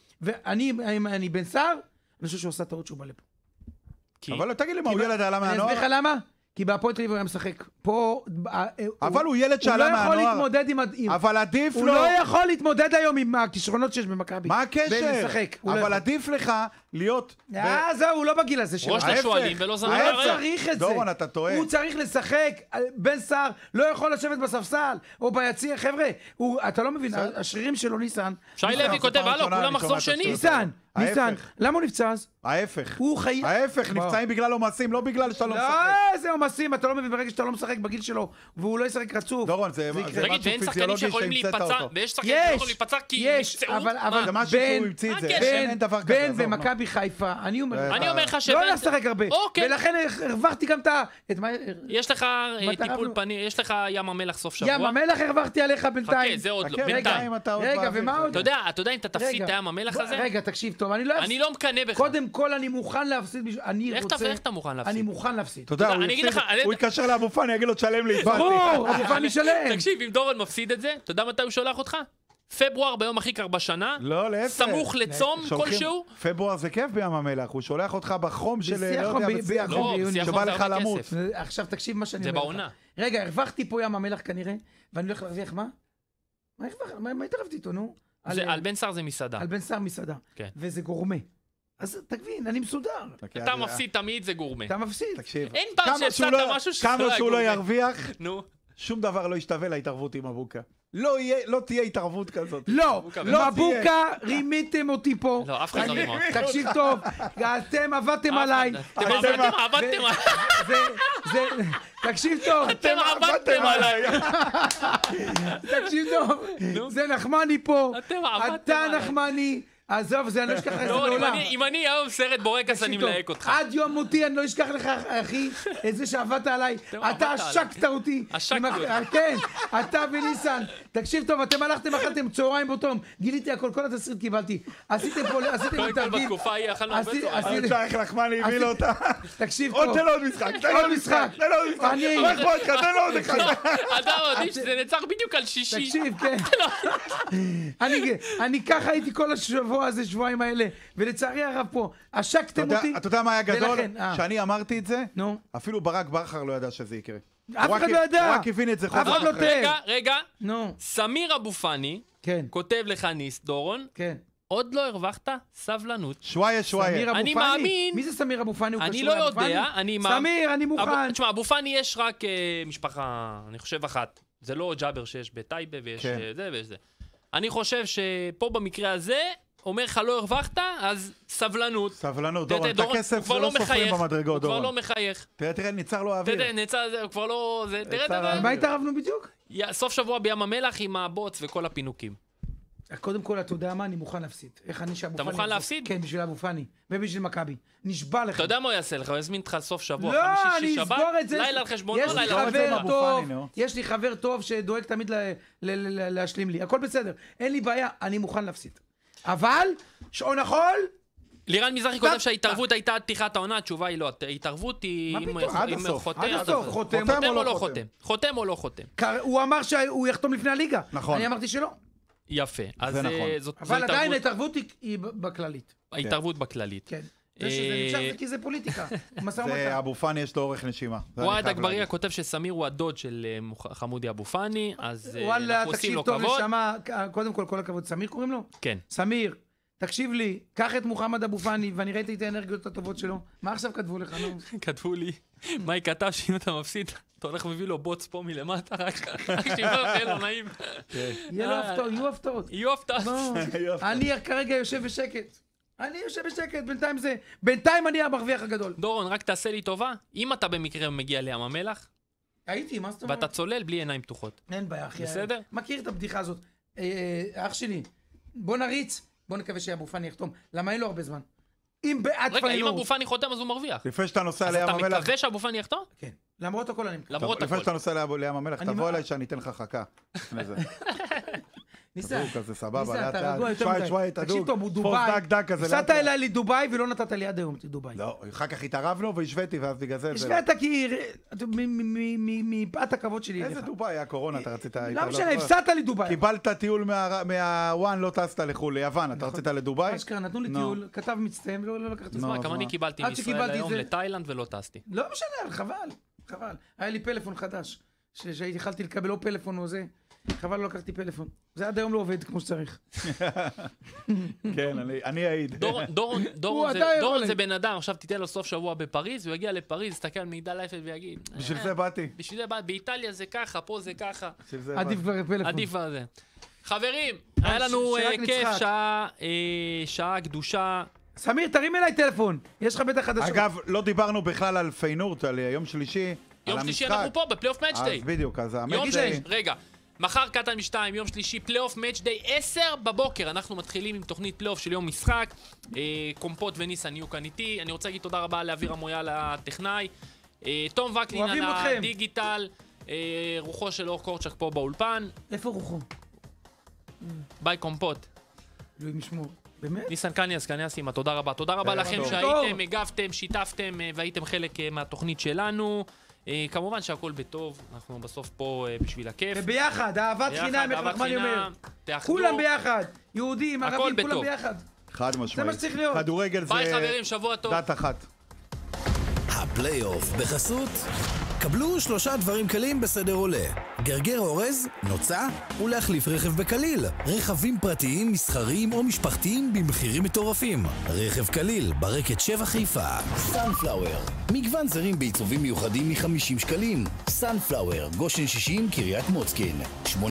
S3: ואני בן סער, אני חושב שהוא עושה טעות שהוא בא לפה.
S4: אבל תגיד לי מה, הוא ילד עלה מהנוער?
S3: אני אסביר לך למה? כי בהפועל תל אביב הוא היה משחק. פה...
S4: אבל הוא ילד שעלה מהנוער.
S3: הוא לא יכול להתמודד עם...
S4: אבל עדיף לו...
S3: הוא לא יכול להתמודד היום עם הכישרונות שיש במכבי.
S4: מה הקשר? אבל עדיף לך להיות...
S3: זהו, הוא לא בגיל הזה שלו.
S2: ראש לשואלים ולא זמן
S3: הוא צריך את זה.
S4: דורון, אתה טועה.
S3: הוא צריך לשחק. בן סער לא יכול לשבת בספסל או ביציע. חבר'ה, אתה לא מבין, השרירים שלו ניסן...
S2: שי לוי כותב, הלו, כולם מחזור שני.
S3: ניסן, למה הוא נפצע אז?
S4: ההפך.
S3: הוא חייב...
S4: ההפך, נפצעים בגלל עומסים, לא בגלל שאתה לא משחק.
S3: לא, איזה עומסים, אתה לא מבין ברגע שאתה לא משחק בגיל שלו, והוא לא ישחק רצוף.
S4: דורון, זה
S2: תגיד, ואין שחקנים שיכולים להיפצע, ויש שחקנים שיכולים להיפצע כי נפצעו?
S4: זה משהו שהוא המציא את זה, אין דבר כזה.
S3: בן ומכבי חיפה, אני אומר
S2: לך שבן...
S3: לא לשחק הרבה, ולכן הרווחתי גם את...
S2: יש לך טיפול פנים, יש לך ים המלח סוף שבוע.
S3: ים המלח הרווחתי עליך בינתיים.
S2: חכה, זה עוד לא, בינתיים.
S3: רגע, ומה עוד?
S2: אתה יודע אם אתה תפסיד את הים המלח הזה?
S3: רגע, תקשיב טוב, אני לא
S2: מקנה בך.
S3: קודם כל אני מוכן להפסיד.
S2: איך אתה מוכן להפסיד?
S3: אני מוכן להפסיד.
S4: אתה יודע, הוא יתקשר לאבו פאני, יגיד לו תשלם לי.
S3: ברור, אבו פאני שלם.
S2: תקשיב, אם דורון מפסיד את זה, אתה יודע מתי הוא שולח אותך? פברואר ביום הכי קר בשנה,
S4: לא, להפך.
S2: סמוך לצום כלשהו.
S4: פברואר זה כיף בים המלח, הוא שולח אותך בחום של...
S2: שבא
S4: לך למות.
S3: עכשיו תקשיב מה שאני
S2: אומר לך. זה בעונה.
S3: רגע, הרווחתי פה ים המלח כנראה, ואני הולך להרוויח מה? מה התערבתי איתו, נו?
S2: על בן סער זה מסעדה.
S3: על בן סער מסעדה. וזה גורמה. אז תבין, אני מסודר.
S2: אתה מפסיד תמיד, זה גורמה.
S3: אתה מפסיד.
S4: תקשיב.
S2: אין פעם שהפסדת משהו שזה לא היה גורמה.
S4: כמה שהוא לא ירוויח, שום דבר לא ישתווה להתערבות עם אבוקה. לא תהיה התערבות כזאת.
S3: לא, אבוקה, רימיתם אותי פה.
S2: לא, אף אחד לא רימה.
S3: תקשיב טוב, אתם עבדתם עליי.
S2: אתם עבדתם עליי.
S3: תקשיב טוב.
S2: אתם עבדתם עליי.
S3: תקשיב טוב, זה נחמני פה.
S2: אתם עבדתם עליי.
S3: אתה נחמני. עזוב, זה אני לא אשכח לך את זה לעולם.
S2: אם אני היום סרט בורקס, אני מלהק אותך.
S3: עד יום מותי אני לא אשכח לך, אחי, את זה שעבדת עליי. אתה עשקת אותי.
S2: עשקת אותי.
S3: כן, אתה וניסן. תקשיב טוב, אתם הלכתם, אכלתם צהריים באותום. גיליתי הכל, כל התסריט קיבלתי. עשיתם
S2: קודם כל בתקופה ההיא אכלנו הרבה צהריים.
S4: אני צריך לחמני, הביא לו אותה.
S3: תקשיב טוב.
S4: תן לו עוד משחק.
S3: עוד משחק.
S4: תן לו עוד משחק. תן לו עוד אחד.
S2: אתה יודעים שזה נצח בדיוק על שישי.
S3: תקשיב, כן. אני ככה הייתי כל השבוע הזה, שבועיים האלה, ולצערי הרב פה, עשקתם אותי.
S4: אתה יודע מה היה גדול? שאני אמרתי את זה, אפילו ברק בכר לא ידע שזה יקרה.
S3: אף אחד לא ידע.
S4: הוא רק הבין את זה חוזר.
S3: אף אחד לא תאר.
S2: רגע, סמיר אבו פאני, כותב לך ניס, דורון, עוד לא הרווחת סבלנות.
S4: שוואיה.
S2: אני מאמין.
S3: מי זה סמיר אבו פאני?
S2: אני לא יודע.
S3: סמיר, אני מוכן.
S2: תשמע, אבו פאני יש רק משפחה, אני חושב אחת. זה לא ג'אבר שיש בטייבה ויש זה ויש זה. אני חושב שפה במקרה הזה, אומר לך לא הרווחת, אז סבלנות.
S4: סבלנות, דורון, את הכסף זה לא סופרים במדרגות, דורון.
S2: הוא כבר לא מחייך.
S4: תראה, ניצר לו האוויר.
S2: ניצר, הוא כבר לא... תראה.
S3: מה התערבנו בדיוק?
S2: סוף שבוע בים המלח עם הבוץ וכל הפינוקים.
S3: קודם כל, אתה יודע מה? אני מוכן להפסיד. איך אני שאבו פאני...
S2: אתה מוכן להפסיד?
S3: כן, בשביל אבו פאני. ובשביל מכבי. נשבע לך.
S2: אתה יודע מה הוא יעשה לך? הוא יזמין אותך סוף שבוע,
S3: לא,
S2: חמישי, שישי, שבת, לילה על חשבונו, לילה על חשבונו.
S3: יש לי חבר טוב שדואג תמיד להשלים לי. הכל בסדר. אין לי בעיה, אני מוכן להפסיד. אבל, שעון החול...
S2: לירן מזרחי כותב שההתערבות הייתה עד פתיחת העונה, התשובה היא לא. ההתערבות היא...
S4: עד הסוף.
S3: חותם
S2: או לא חותם. חותם או לא חותם.
S3: הוא אמר שהוא יחתום לפני הליגה.
S4: נכון.
S3: אני אמרתי שלא.
S2: יפה. אז זאת
S3: אבל עדיין ההתערבות היא בכללית.
S2: ההתערבות בכללית.
S3: כן. זה שזה נמשך כי זה פוליטיקה.
S4: זה אבו פאני יש לו אורך נשימה.
S2: וואד אגבריה כותב שסמיר הוא הדוד של חמודי אבו פאני, אז אנחנו עושים לו כבוד.
S3: וואלה, תקשיב טוב, קודם כל הכבוד. סמיר קוראים לו?
S2: כן.
S3: סמיר, תקשיב לי, קח את מוחמד אבו פאני, ואני ראיתי את האנרגיות הטובות שלו. מה עכשיו כתבו לך?
S2: כתבו לי, מאי כתב שאם אתה מפסיד, אתה הולך מביא לו בוץ פה מלמטה, רק שיהיה לו נעים.
S3: יהיו הפתעות.
S2: יהיו הפתעות.
S3: אני כרגע יושב בשקט. בינתיים אני המרוויח הגדול.
S2: דורון, רק תעשה לי טובה, אם אתה במקרה מגיע לים המלח,
S3: הייתי, מה זאת אומרת?
S2: ואתה צולל בלי עיניים פתוחות.
S3: אין בעיה, אחי.
S2: בסדר?
S3: מכיר את הבדיחה הזאת. אח שלי, בוא נריץ, בוא נקווה שאבו פאני יחתום. למה אין לו הרבה זמן?
S2: רגע, אם אבו פאני חותם אז הוא מרוויח.
S4: לפני שאתה נוסע לים המלח...
S2: אז אתה מקווה שאבו פאני יחתום?
S3: כן. למרות הכל אני מקווה.
S2: למרות הכל.
S4: לפני שאתה נוסע לים המלח, תבוא אליי שאני אתן לך חכה. לפני זה.
S3: ניסה.
S4: כזה סבבה,
S3: ניסה, אתה רגוע יותר מדי.
S4: שוואי,
S3: תקשיב טוב, הוא דובאי. נסעת אליי לדובאי ולא נתת לי עד היום דובאי.
S4: לא, אחר כך התערבנו והשוויתי ואז בגלל זה...
S3: השווית כי... מפאת הכבוד שלי אליך.
S4: איזה דובאי? היה קורונה, אתה רצית...
S3: לא משנה, הפסדת לי דובאי.
S4: קיבלת טיול מהוואן, לא טסת לחו"ל, ליוון, אתה רצית לדובאי?
S3: אשכרה, נתנו לי טיול, כתב מצטעם, לא לקחתי.
S2: תשמע, גם אני קיבלתי מישראל היום לתאילנד ולא טסתי.
S3: לא משנה, חבל. היה לי פלאפון חדש, שהתחלתי לקבל או פלאפון או זה. חבל לא לקחתי פלאפון. זה עד היום לא עובד כמו שצריך.
S4: כן, אני אעיד.
S2: דורון זה בן אדם, עכשיו תיתן לו סוף שבוע בפריז, הוא יגיע לפריז, יסתכל על מידע לאפל ויגיד...
S4: בשביל זה באתי.
S2: באיטליה זה ככה, פה זה ככה.
S3: עדיף כבר פלאפון.
S2: עדיף כבר זה. חברים, היה לנו כיף, שעה קדושה.
S3: סמיר, תרים אליי טלפון. יש לך בטח חדשות.
S4: אגב, לא דיברנו בכלל על פיינורט, על יום שלישי.
S2: יום שלישי אנחנו פה, בפלייאוף מאץ' דיי.
S4: אז בדיוק, אז
S2: יום שלישי, רגע. מחר קטן משתיים, יום שלישי, פלייאוף מאץ' דיי, 10 בבוקר. אנחנו מתחילים עם תוכנית פלייאוף של יום משחק. קומפוט וניסן יהיו כאן איתי. אני רוצה להגיד תודה רבה לאוויר המויאל הטכנאי. תום וקנין על הדיגיטל. רוחו של אור קורצ'ק פה באולפן.
S3: איפה רוחו?
S2: ביי קומפוט.
S3: אלוהים ישמור. באמת?
S2: ניסן קניאסימה, תודה רבה. תודה רבה לכם שהייתם, הגבתם, שיתפתם והייתם חלק מהתוכנית שלנו. כמובן שהכל בטוב, אנחנו בסוף פה בשביל הכיף.
S3: וביחד, אהבת חינם, איך נחמני אומר. כולם ביחד, יהודים, ערבים, כולם ביחד.
S4: חד משמעית.
S3: זה מה שצריך להיות.
S4: כדורגל זה...
S2: ביי חברים, שבוע טוב.
S4: דת אחת.
S1: הפלייאוף בחסות. קבלו 3 דברים קלים בסדר עולה. גרגר אורז, נוצה ולהחליף רכב בקליל. רכבים פרטיים, מסחריים או משפחתיים במחירים מטורפים. רכב קליל, ברקת 7 חיפה. סנפלאואר, מגוון זרים בעיצובים מיוחדים מ-50 שקלים. סנפלאואר, גושן 60, קריית מוצקין.